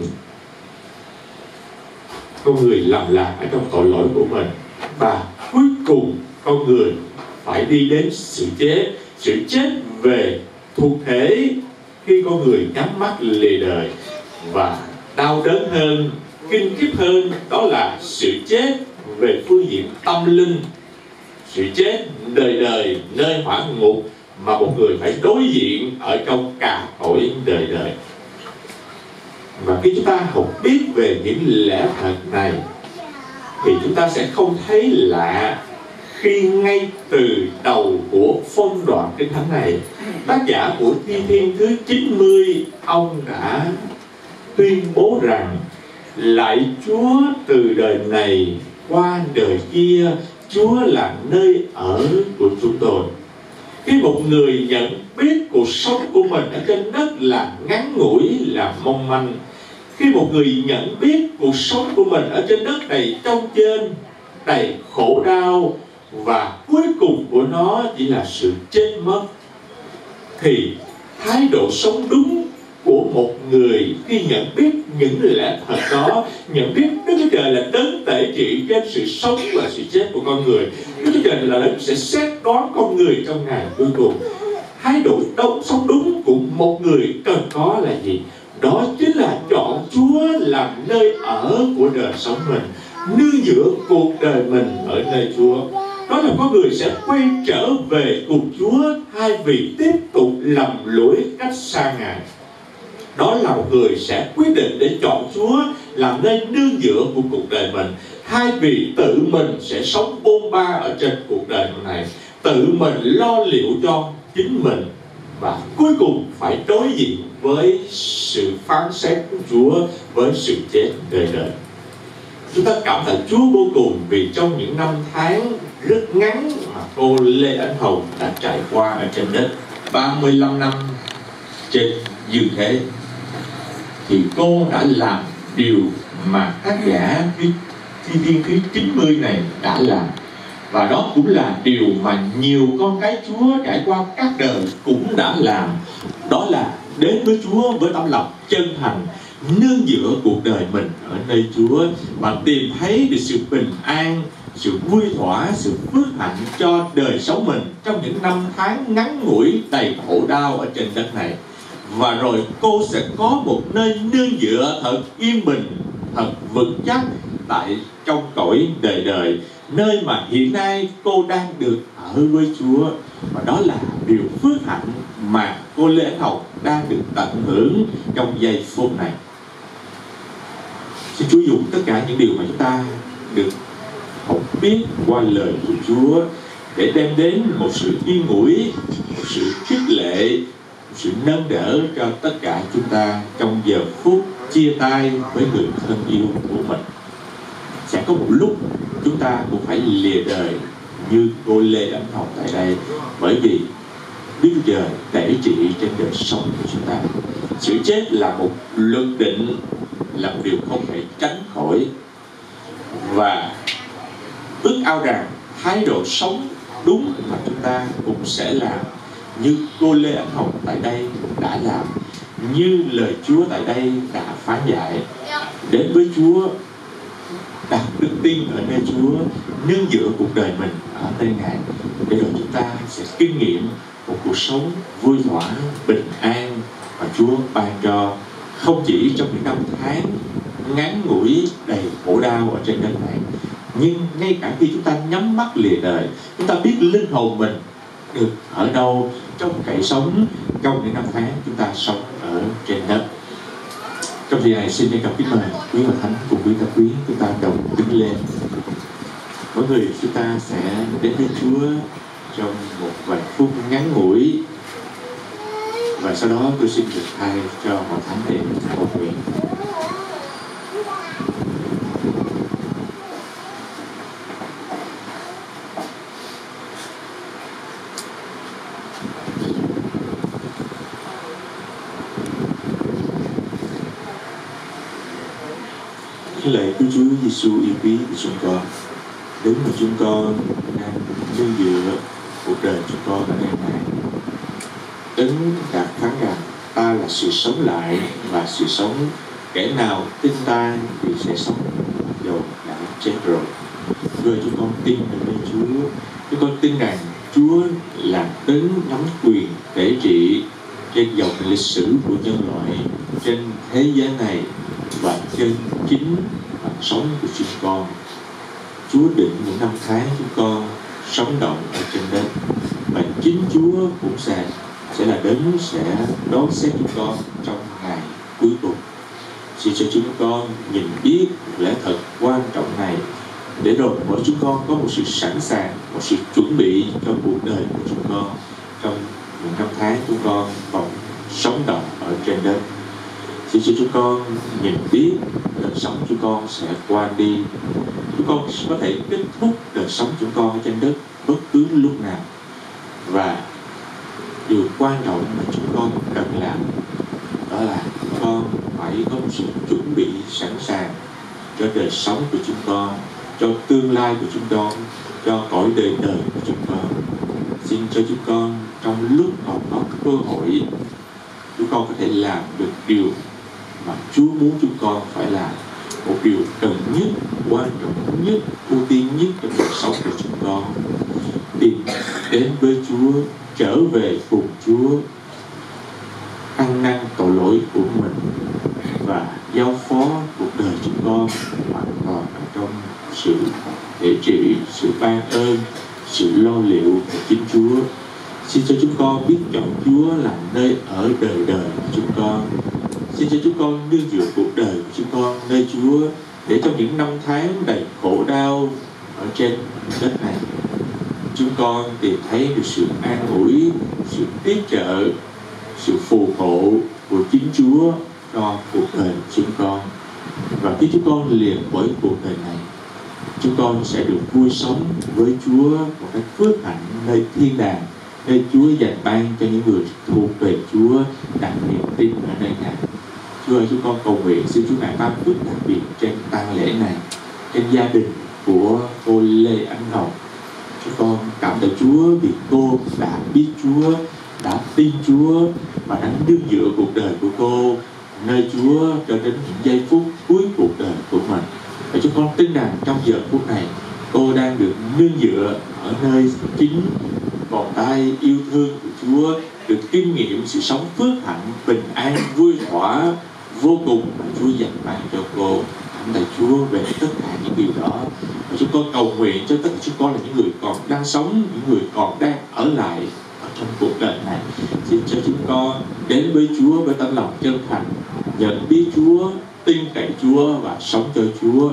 Con người lầm lạc ở trong tội lỗi của mình, và cuối cùng con người phải đi đến sự chết về thuộc thể khi con người nhắm mắt lìa đời. Và đau đớn hơn, kinh khiếp hơn, đó là sự chết về phương diện tâm linh, sự chết đời đời nơi hỏa ngục mà một người phải đối diện ở trong cả cõi đời đời. Và khi chúng ta học biết về những lẽ thật này thì chúng ta sẽ không thấy lạ khi ngay từ đầu của phân đoạn kinh thánh này, tác giả của Thi Thiên thứ 90 ông đã tuyên bố rằng: lạy Chúa, từ đời này qua đời kia, Chúa là nơi ở của chúng tôi. Khi một người nhận biết cuộc sống của mình ở trên đất là ngắn ngủi, là mong manh, khi một người nhận biết cuộc sống của mình ở trên đất đầy trông trên, đầy khổ đau, và cuối cùng của nó chỉ là sự chết mất, thì thái độ sống đúng của một người khi nhận biết những lẽ thật đó, nhận biết Đức Chúa Trời là đấng tể trị trên sự sống và sự chết của con người, Đức Chúa Trời là đấng sẽ xét đoán con người trong ngày cuối cùng. Thái độ sống đúng của một người cần có là gì? Đó chính là chọn Chúa làm nơi ở của đời sống mình, nương dựa cuộc đời mình ở nơi Chúa. Đó là con người sẽ quay trở về cùng Chúa thay vì tiếp tục lầm lũi cách xa Ngài. Đó là một người sẽ quyết định để chọn Chúa làm nơi nương dựa của cuộc đời mình, thay vì tự mình sẽ sống bôn ba ở trên cuộc đời này, tự mình lo liệu cho chính mình, và cuối cùng phải đối diện với sự phán xét của Chúa, với sự chết đời đời. Chúng ta cảm tạ Chúa vô cùng vì trong những năm tháng rất ngắn mà cô Lê Ánh Hồng đã trải qua ở trên đất, 35 năm trên dương thế, thì cô đã làm điều mà tác giả Thi Thiên thứ 90 này đã làm. Và đó cũng là điều mà nhiều con cái Chúa trải qua các đời cũng đã làm. Đó là đến với Chúa với tấm lòng chân thành, nương dựa cuộc đời mình ở nơi Chúa, và tìm thấy được sự bình an, sự vui thỏa, sự phước hạnh cho đời sống mình trong những năm tháng ngắn ngủi đầy khổ đau ở trên đất này. Và rồi cô sẽ có một nơi nương dựa thật yên bình, thật vững chắc tại trong cõi đời đời, nơi mà hiện nay cô đang được ở với Chúa. Và đó là điều phước hạnh mà cô Lê Ánh Hồng đang được tận hưởng trong giây phút này. Xin Chúa dùng tất cả những điều mà chúng ta được học biết qua lời của Chúa để đem đến một sự yên ủi, một sự khích lệ, một sự nâng đỡ cho tất cả chúng ta trong giờ phút chia tay với người thân yêu của mình. Sẽ có một lúc chúng ta cũng phải lìa đời như cô Lê Ánh Hồng tại đây, bởi vì Đức Chúa Trời tể trị trên đời sống của chúng ta. Sự chết là một luật định, là một điều không thể tránh khỏi, và ước ao rằng thái độ sống đúng mà chúng ta cũng sẽ làm như cô Lê Ánh Hồng tại đây đã làm, như lời Chúa tại đây đã phán dạy. Đến với Chúa, đặt đức tin ở nơi Chúa, nương dựa cuộc đời mình ở nơi Ngài, để rồi chúng ta sẽ kinh nghiệm một cuộc sống vui thỏa, bình an mà Chúa ban cho, không chỉ trong những năm tháng ngắn ngủi đầy khổ đau ở trên đất này, nhưng ngay cả khi chúng ta nhắm mắt lìa đời, chúng ta biết linh hồn mình được ở đâu trong cậy sống trong những năm tháng chúng ta sống ở trên đất. Trong vì này xin gặp kính mời quý và thánh cùng quý ta quý chúng ta đồng đứng lên. Mỗi người chúng ta sẽ đến với Chúa trong một vài phút ngắn ngủi, và sau đó tôi xin được thay cho hội thánh để cầu nguyện. Lạy Chúa Giêsu yêu quý của chúng con, đến mà chúng con đang nương dựa cuộc đời chúng con ở đây này. Đấng đã phán rằng ta là sự sống lại và sự sống, kẻ nào tin ta thì sẽ sống dầu đã chết rồi. Rồi chúng con tin nơi Chúa, chúng con tin rằng Chúa là đấng nắm quyền thể trị trên dòng lịch sử của nhân loại, trên thế giới này và trên chính mạng sống của chúng con. Chúa định những năm tháng chúng con sống động ở trên đất, và chính Chúa cũng sẽ là đấng sẽ đón xét chúng con trong ngày cuối cùng. Xin cho chúng con nhìn biết lẽ thật quan trọng này, để rồi mỗi chúng con có một sự sẵn sàng, một sự chuẩn bị cho cuộc đời của chúng con trong những năm tháng chúng con còn sống động ở trên đất. Xin cho chúng con nhìn biết đời sống chúng con sẽ qua đi. Chúng con có thể kết thúc đời sống chúng con ở trên đất bất cứ lúc nào. Và điều quan trọng mà chúng con cần làm đó là chúng con phải có một sự chuẩn bị sẵn sàng cho đời sống của chúng con, cho tương lai của chúng con, cho cõi đời đời của chúng con. Xin cho chúng con trong lúc còn có cơ hội, chúng con có thể làm được điều mà Chúa muốn chúng con phải làm, một điều cần nhất, quan trọng nhất, ưu tiên nhất trong đời sống của chúng con. Tìm đến với Chúa, trở về cùng Chúa, ăn năn tội lỗi của mình và giao phó cuộc đời chúng con hoàn toàn ở trong sự thể trị, sự ban ơn, sự lo liệu của chính Chúa. Xin cho chúng con biết chọn Chúa làm nơi ở đời đời của chúng con. Xin cho chúng con nương dựa cuộc đời của chúng con nơi Chúa, để trong những năm tháng đầy khổ đau ở trên đất này, chúng con tìm thấy được sự an ủi, sự tiếp trợ, sự phù hộ của chính Chúa cho cuộc đời của chúng con. Và khi chúng con liền với cuộc đời này, chúng con sẽ được vui sống với Chúa một cách phước hạnh nơi thiên đàng, nơi Chúa dành ban cho những người thuộc về Chúa đặt niềm tin ở nơi Ngài. Chúa ơi, chúng con cầu nguyện xin Chúa Ngài ban phước đặc biệt trên tang lễ này, trên gia đình của cô Lê Ánh Ngọc. Chúng con cảm tạ Chúa vì cô đã biết Chúa, đã tin Chúa và đã nương dựa cuộc đời của cô nơi Chúa cho đến những giây phút cuối cuộc đời của mình. Và chúng con tin rằng trong giờ phút này cô đang được nương dựa ở nơi chính vòng tay yêu thương của Chúa, được kinh nghiệm sự sống phước hạnh, bình an, vui thỏa vô cùng mà Chúa dành ban cho cô. Cảm tạ Chúa về tất cả những điều đó. Và chúng con cầu nguyện cho tất cả chúng con là những người còn đang sống, những người còn đang ở lại ở trong cuộc đời này. Xin cho chúng con đến với Chúa với tấm lòng chân thành, nhận biết Chúa, tin cậy Chúa và sống cho Chúa.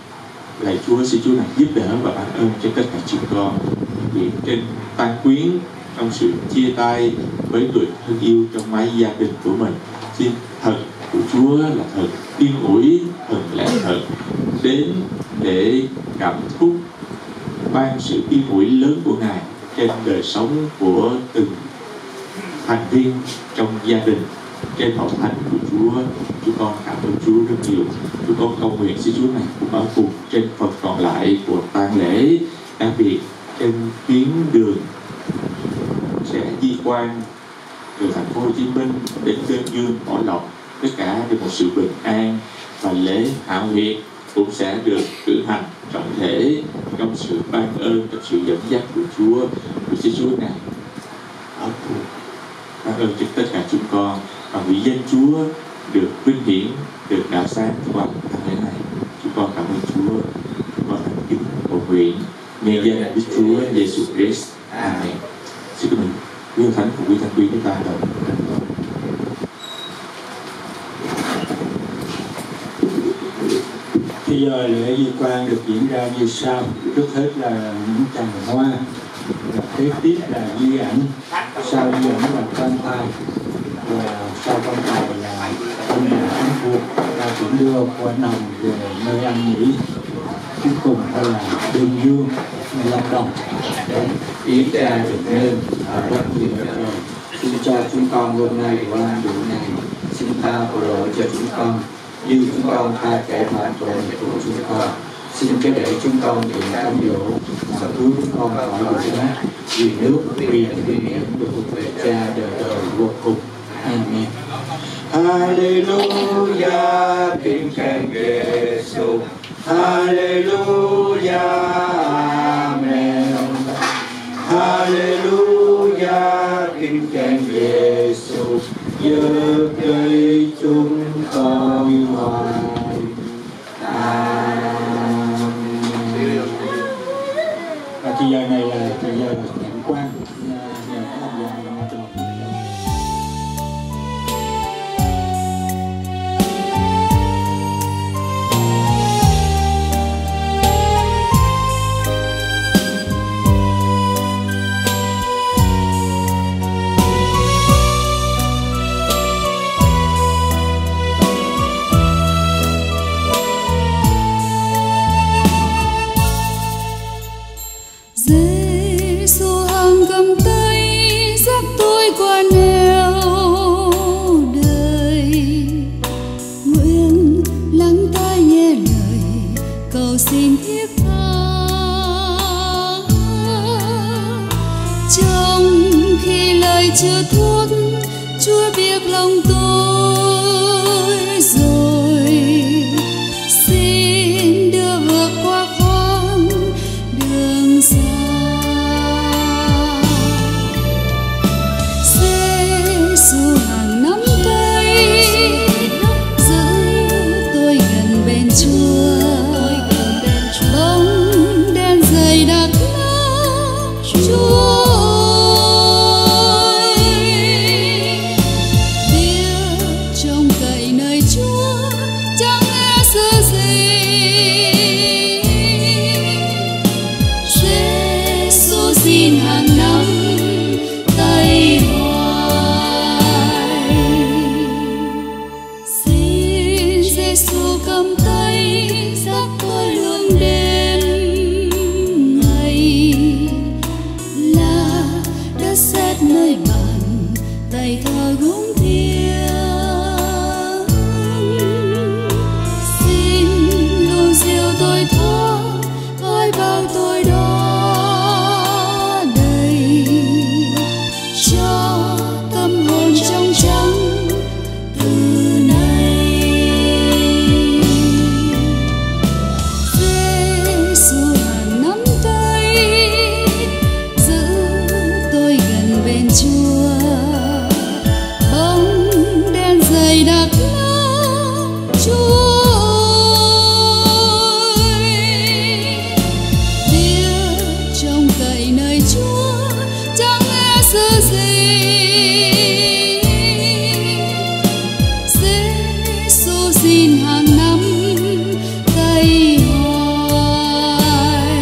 Lạy Chúa, xin Chúa này giúp đỡ và ban ơn cho tất cả chúng con. Vì trên tang quyến, trong sự chia tay với người thân yêu trong mái gia đình của mình, xin thần của Chúa là thần yên ủi, thần lẽ thật đến để cảm thúc ban sự yên ủi lớn của Ngài trên đời sống của từng thành viên trong gia đình, trên hội thánh của Chúa. Chúng con cảm ơn Chúa rất nhiều. Chúng con cầu nguyện xin Chúa này cũng ở cùng trên phần còn lại của tang lễ, đặc biệt trên tuyến đường sẽ di quan từ thành phố Hồ Chí Minh đến Đơn Dương, Bảo Lộc, tất cả đều một sự bình an, và lễ hạ huyệt cũng sẽ được cử hành trọng thể trong sự ban ơn, trong sự dẫn dắt của Chúa. Vì xin Chúa này ở cùng ban ơn cho tất cả chúng con, và vì danh Chúa được vinh hiển, được đạo sáng qua tháng lễ này. Chúng con cảm ơn Chúa. Chúng con thành kính cầu nguyện nhân danh Đức Chúa Giêsu Christ. Amen. Xin cảm ơn quý thánh của quý thánh quý chúng ta đồng. Bây giờ lễ di quan được diễn ra như sau. Trước hết là những tràng hoa, và kế tiếp là di ảnh, sau di ảnh là quan tài, và sau quan tài là ông nhà thánh thuộc ra chuyển đưa qua nòng về nơi ăn nghỉ. Cuối cùng là Bình Dương, Lâm Đồng. Yến trà được nên rất nhiều rồi. Xin cho chúng con hôm nay của ăn đủ này, xin tha tội lỗi cho chúng con như chúng con tha kẻ phạm tội của chúng con. Xin cho để chúng con được cám dỗ và cứu chúng con khỏi tội ác, vì nước, vì niệm được về Cha đời đời vô cùng. Amen. Hallelujah, kính khen Giêsu. Hallelujah, Amen. Hallelujah, kính khen Giêsu. Giờ cây chúng con hoài. Và thời giờ này là thời giờ cảnh quan. Xin thiết tha trong khi lời chưa thốt, Chúa biết lòng tôi rồi. Xin đưa vượt qua con đường xa. Giêsu hàng nắm tay giữ tôi gần bên Chúa. Bóng đen dày đặc lắm Chúa ơi, biết trông cậy nơi Chúa chẳng nghe sự gì. Giêsu xin hàng năm tay hoài. Xin Giêsu cầm tay dắt tôi hướng đến ngày là đất sét nơi bàn tay thờ gúng thiêng. Xin lu diệu tôi thoát gói bao tôi đó đầy, cho tâm hồn trong trắng từ nay. Giêsu hàng nắm tay giữ tôi gần bên Chúa. Bóng đen dày đặc lắm Chúa ơi, biết trông cậy nơi Chúa chẳng nghe sự gì. Giêsu xin hàng năm tay hoài.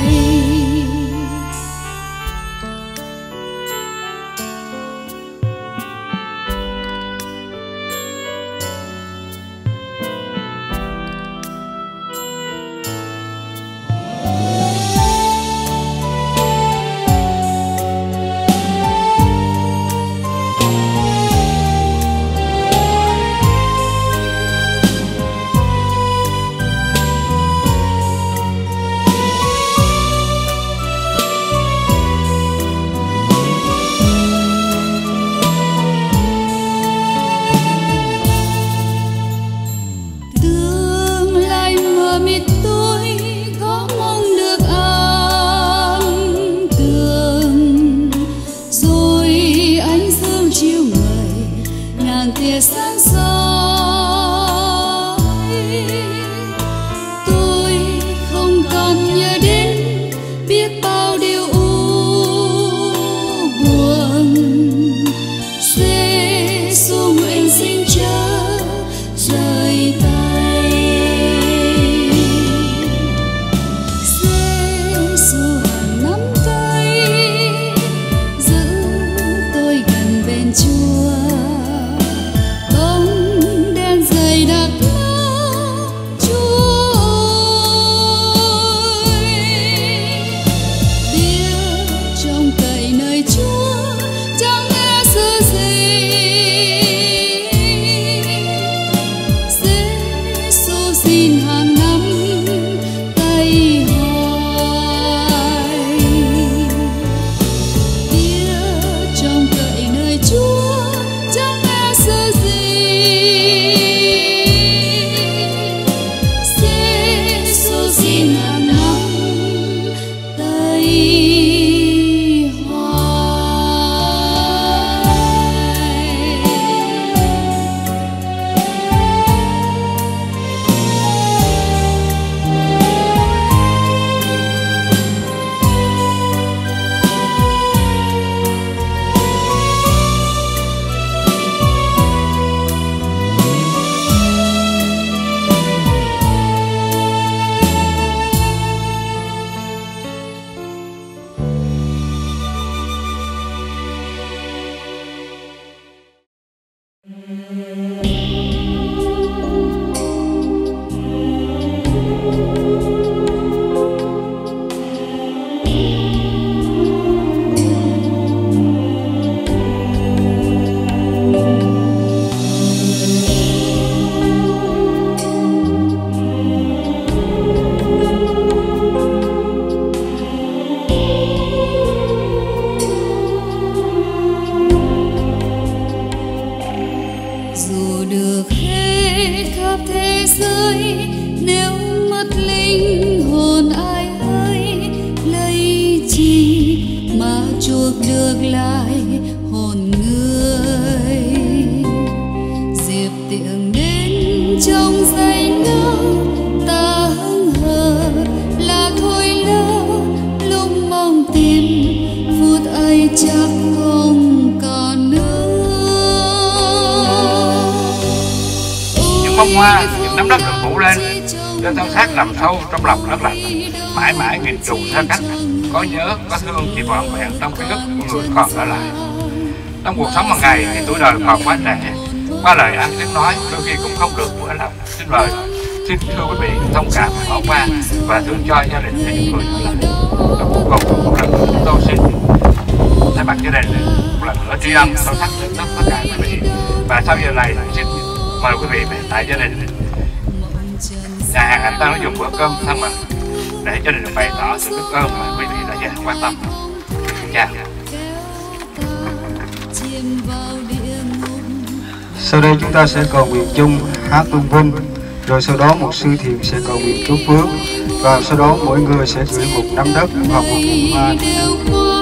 Tương lai mờ mịt tôi có mong được an tường, rồi ánh dương chiếu người ngàn tia sáng soi. Tôi không còn nhớ đến biết bao điều u buồn. Giêsu nguyện xin chớ rời tay. dù được hết khắp thế giới, nếu mất linh hồn ai ơi, lấy chi mà chuộc được lại hồn người. Diệp tiệng đến trong giây lát, ta hững hờ là thôi lỡ, lúc mong tìm phút ấy chắc không còn nữa. Những bông hoa, những nắm đất được phủ lên, cho thân xác nằm sâu trong lòng đất lạnh. Mãi mãi nghìn trùng xa cách, có nhớ, có thương chỉ vọn vẹn trong ký ức của người còn ở lại. Trong cuộc sống hàng ngày thì tuổi đời còn quá trẻ, qua lời ăn tiếng nói đôi khi cũng không được vừa lòng. Xin mời, xin thưa quý vị thông cảm, bỏ qua và thương cho gia đình và những người ở lại. Và cuối cùng một lần nữa chúng tôi xin thay mặt gia đình một lần nữa tri ân sâu sắc đến tất cả quý vị. Và sau giờ này xin mời quý vị về tại gia đình nhà hàng Hạnh Tân dùng bữa cơm thân mật để gia đình bày tỏ sự biết ơn mà quý vị đã dành quan tâm. Xin chào. Sau đây chúng ta sẽ cầu nguyện chung hát tôn vinh, rồi sau đó một sư thiền sẽ cầu nguyện chúc phước, và sau đó mỗi người sẽ gửi một nắm đất hoặc một bông hoa.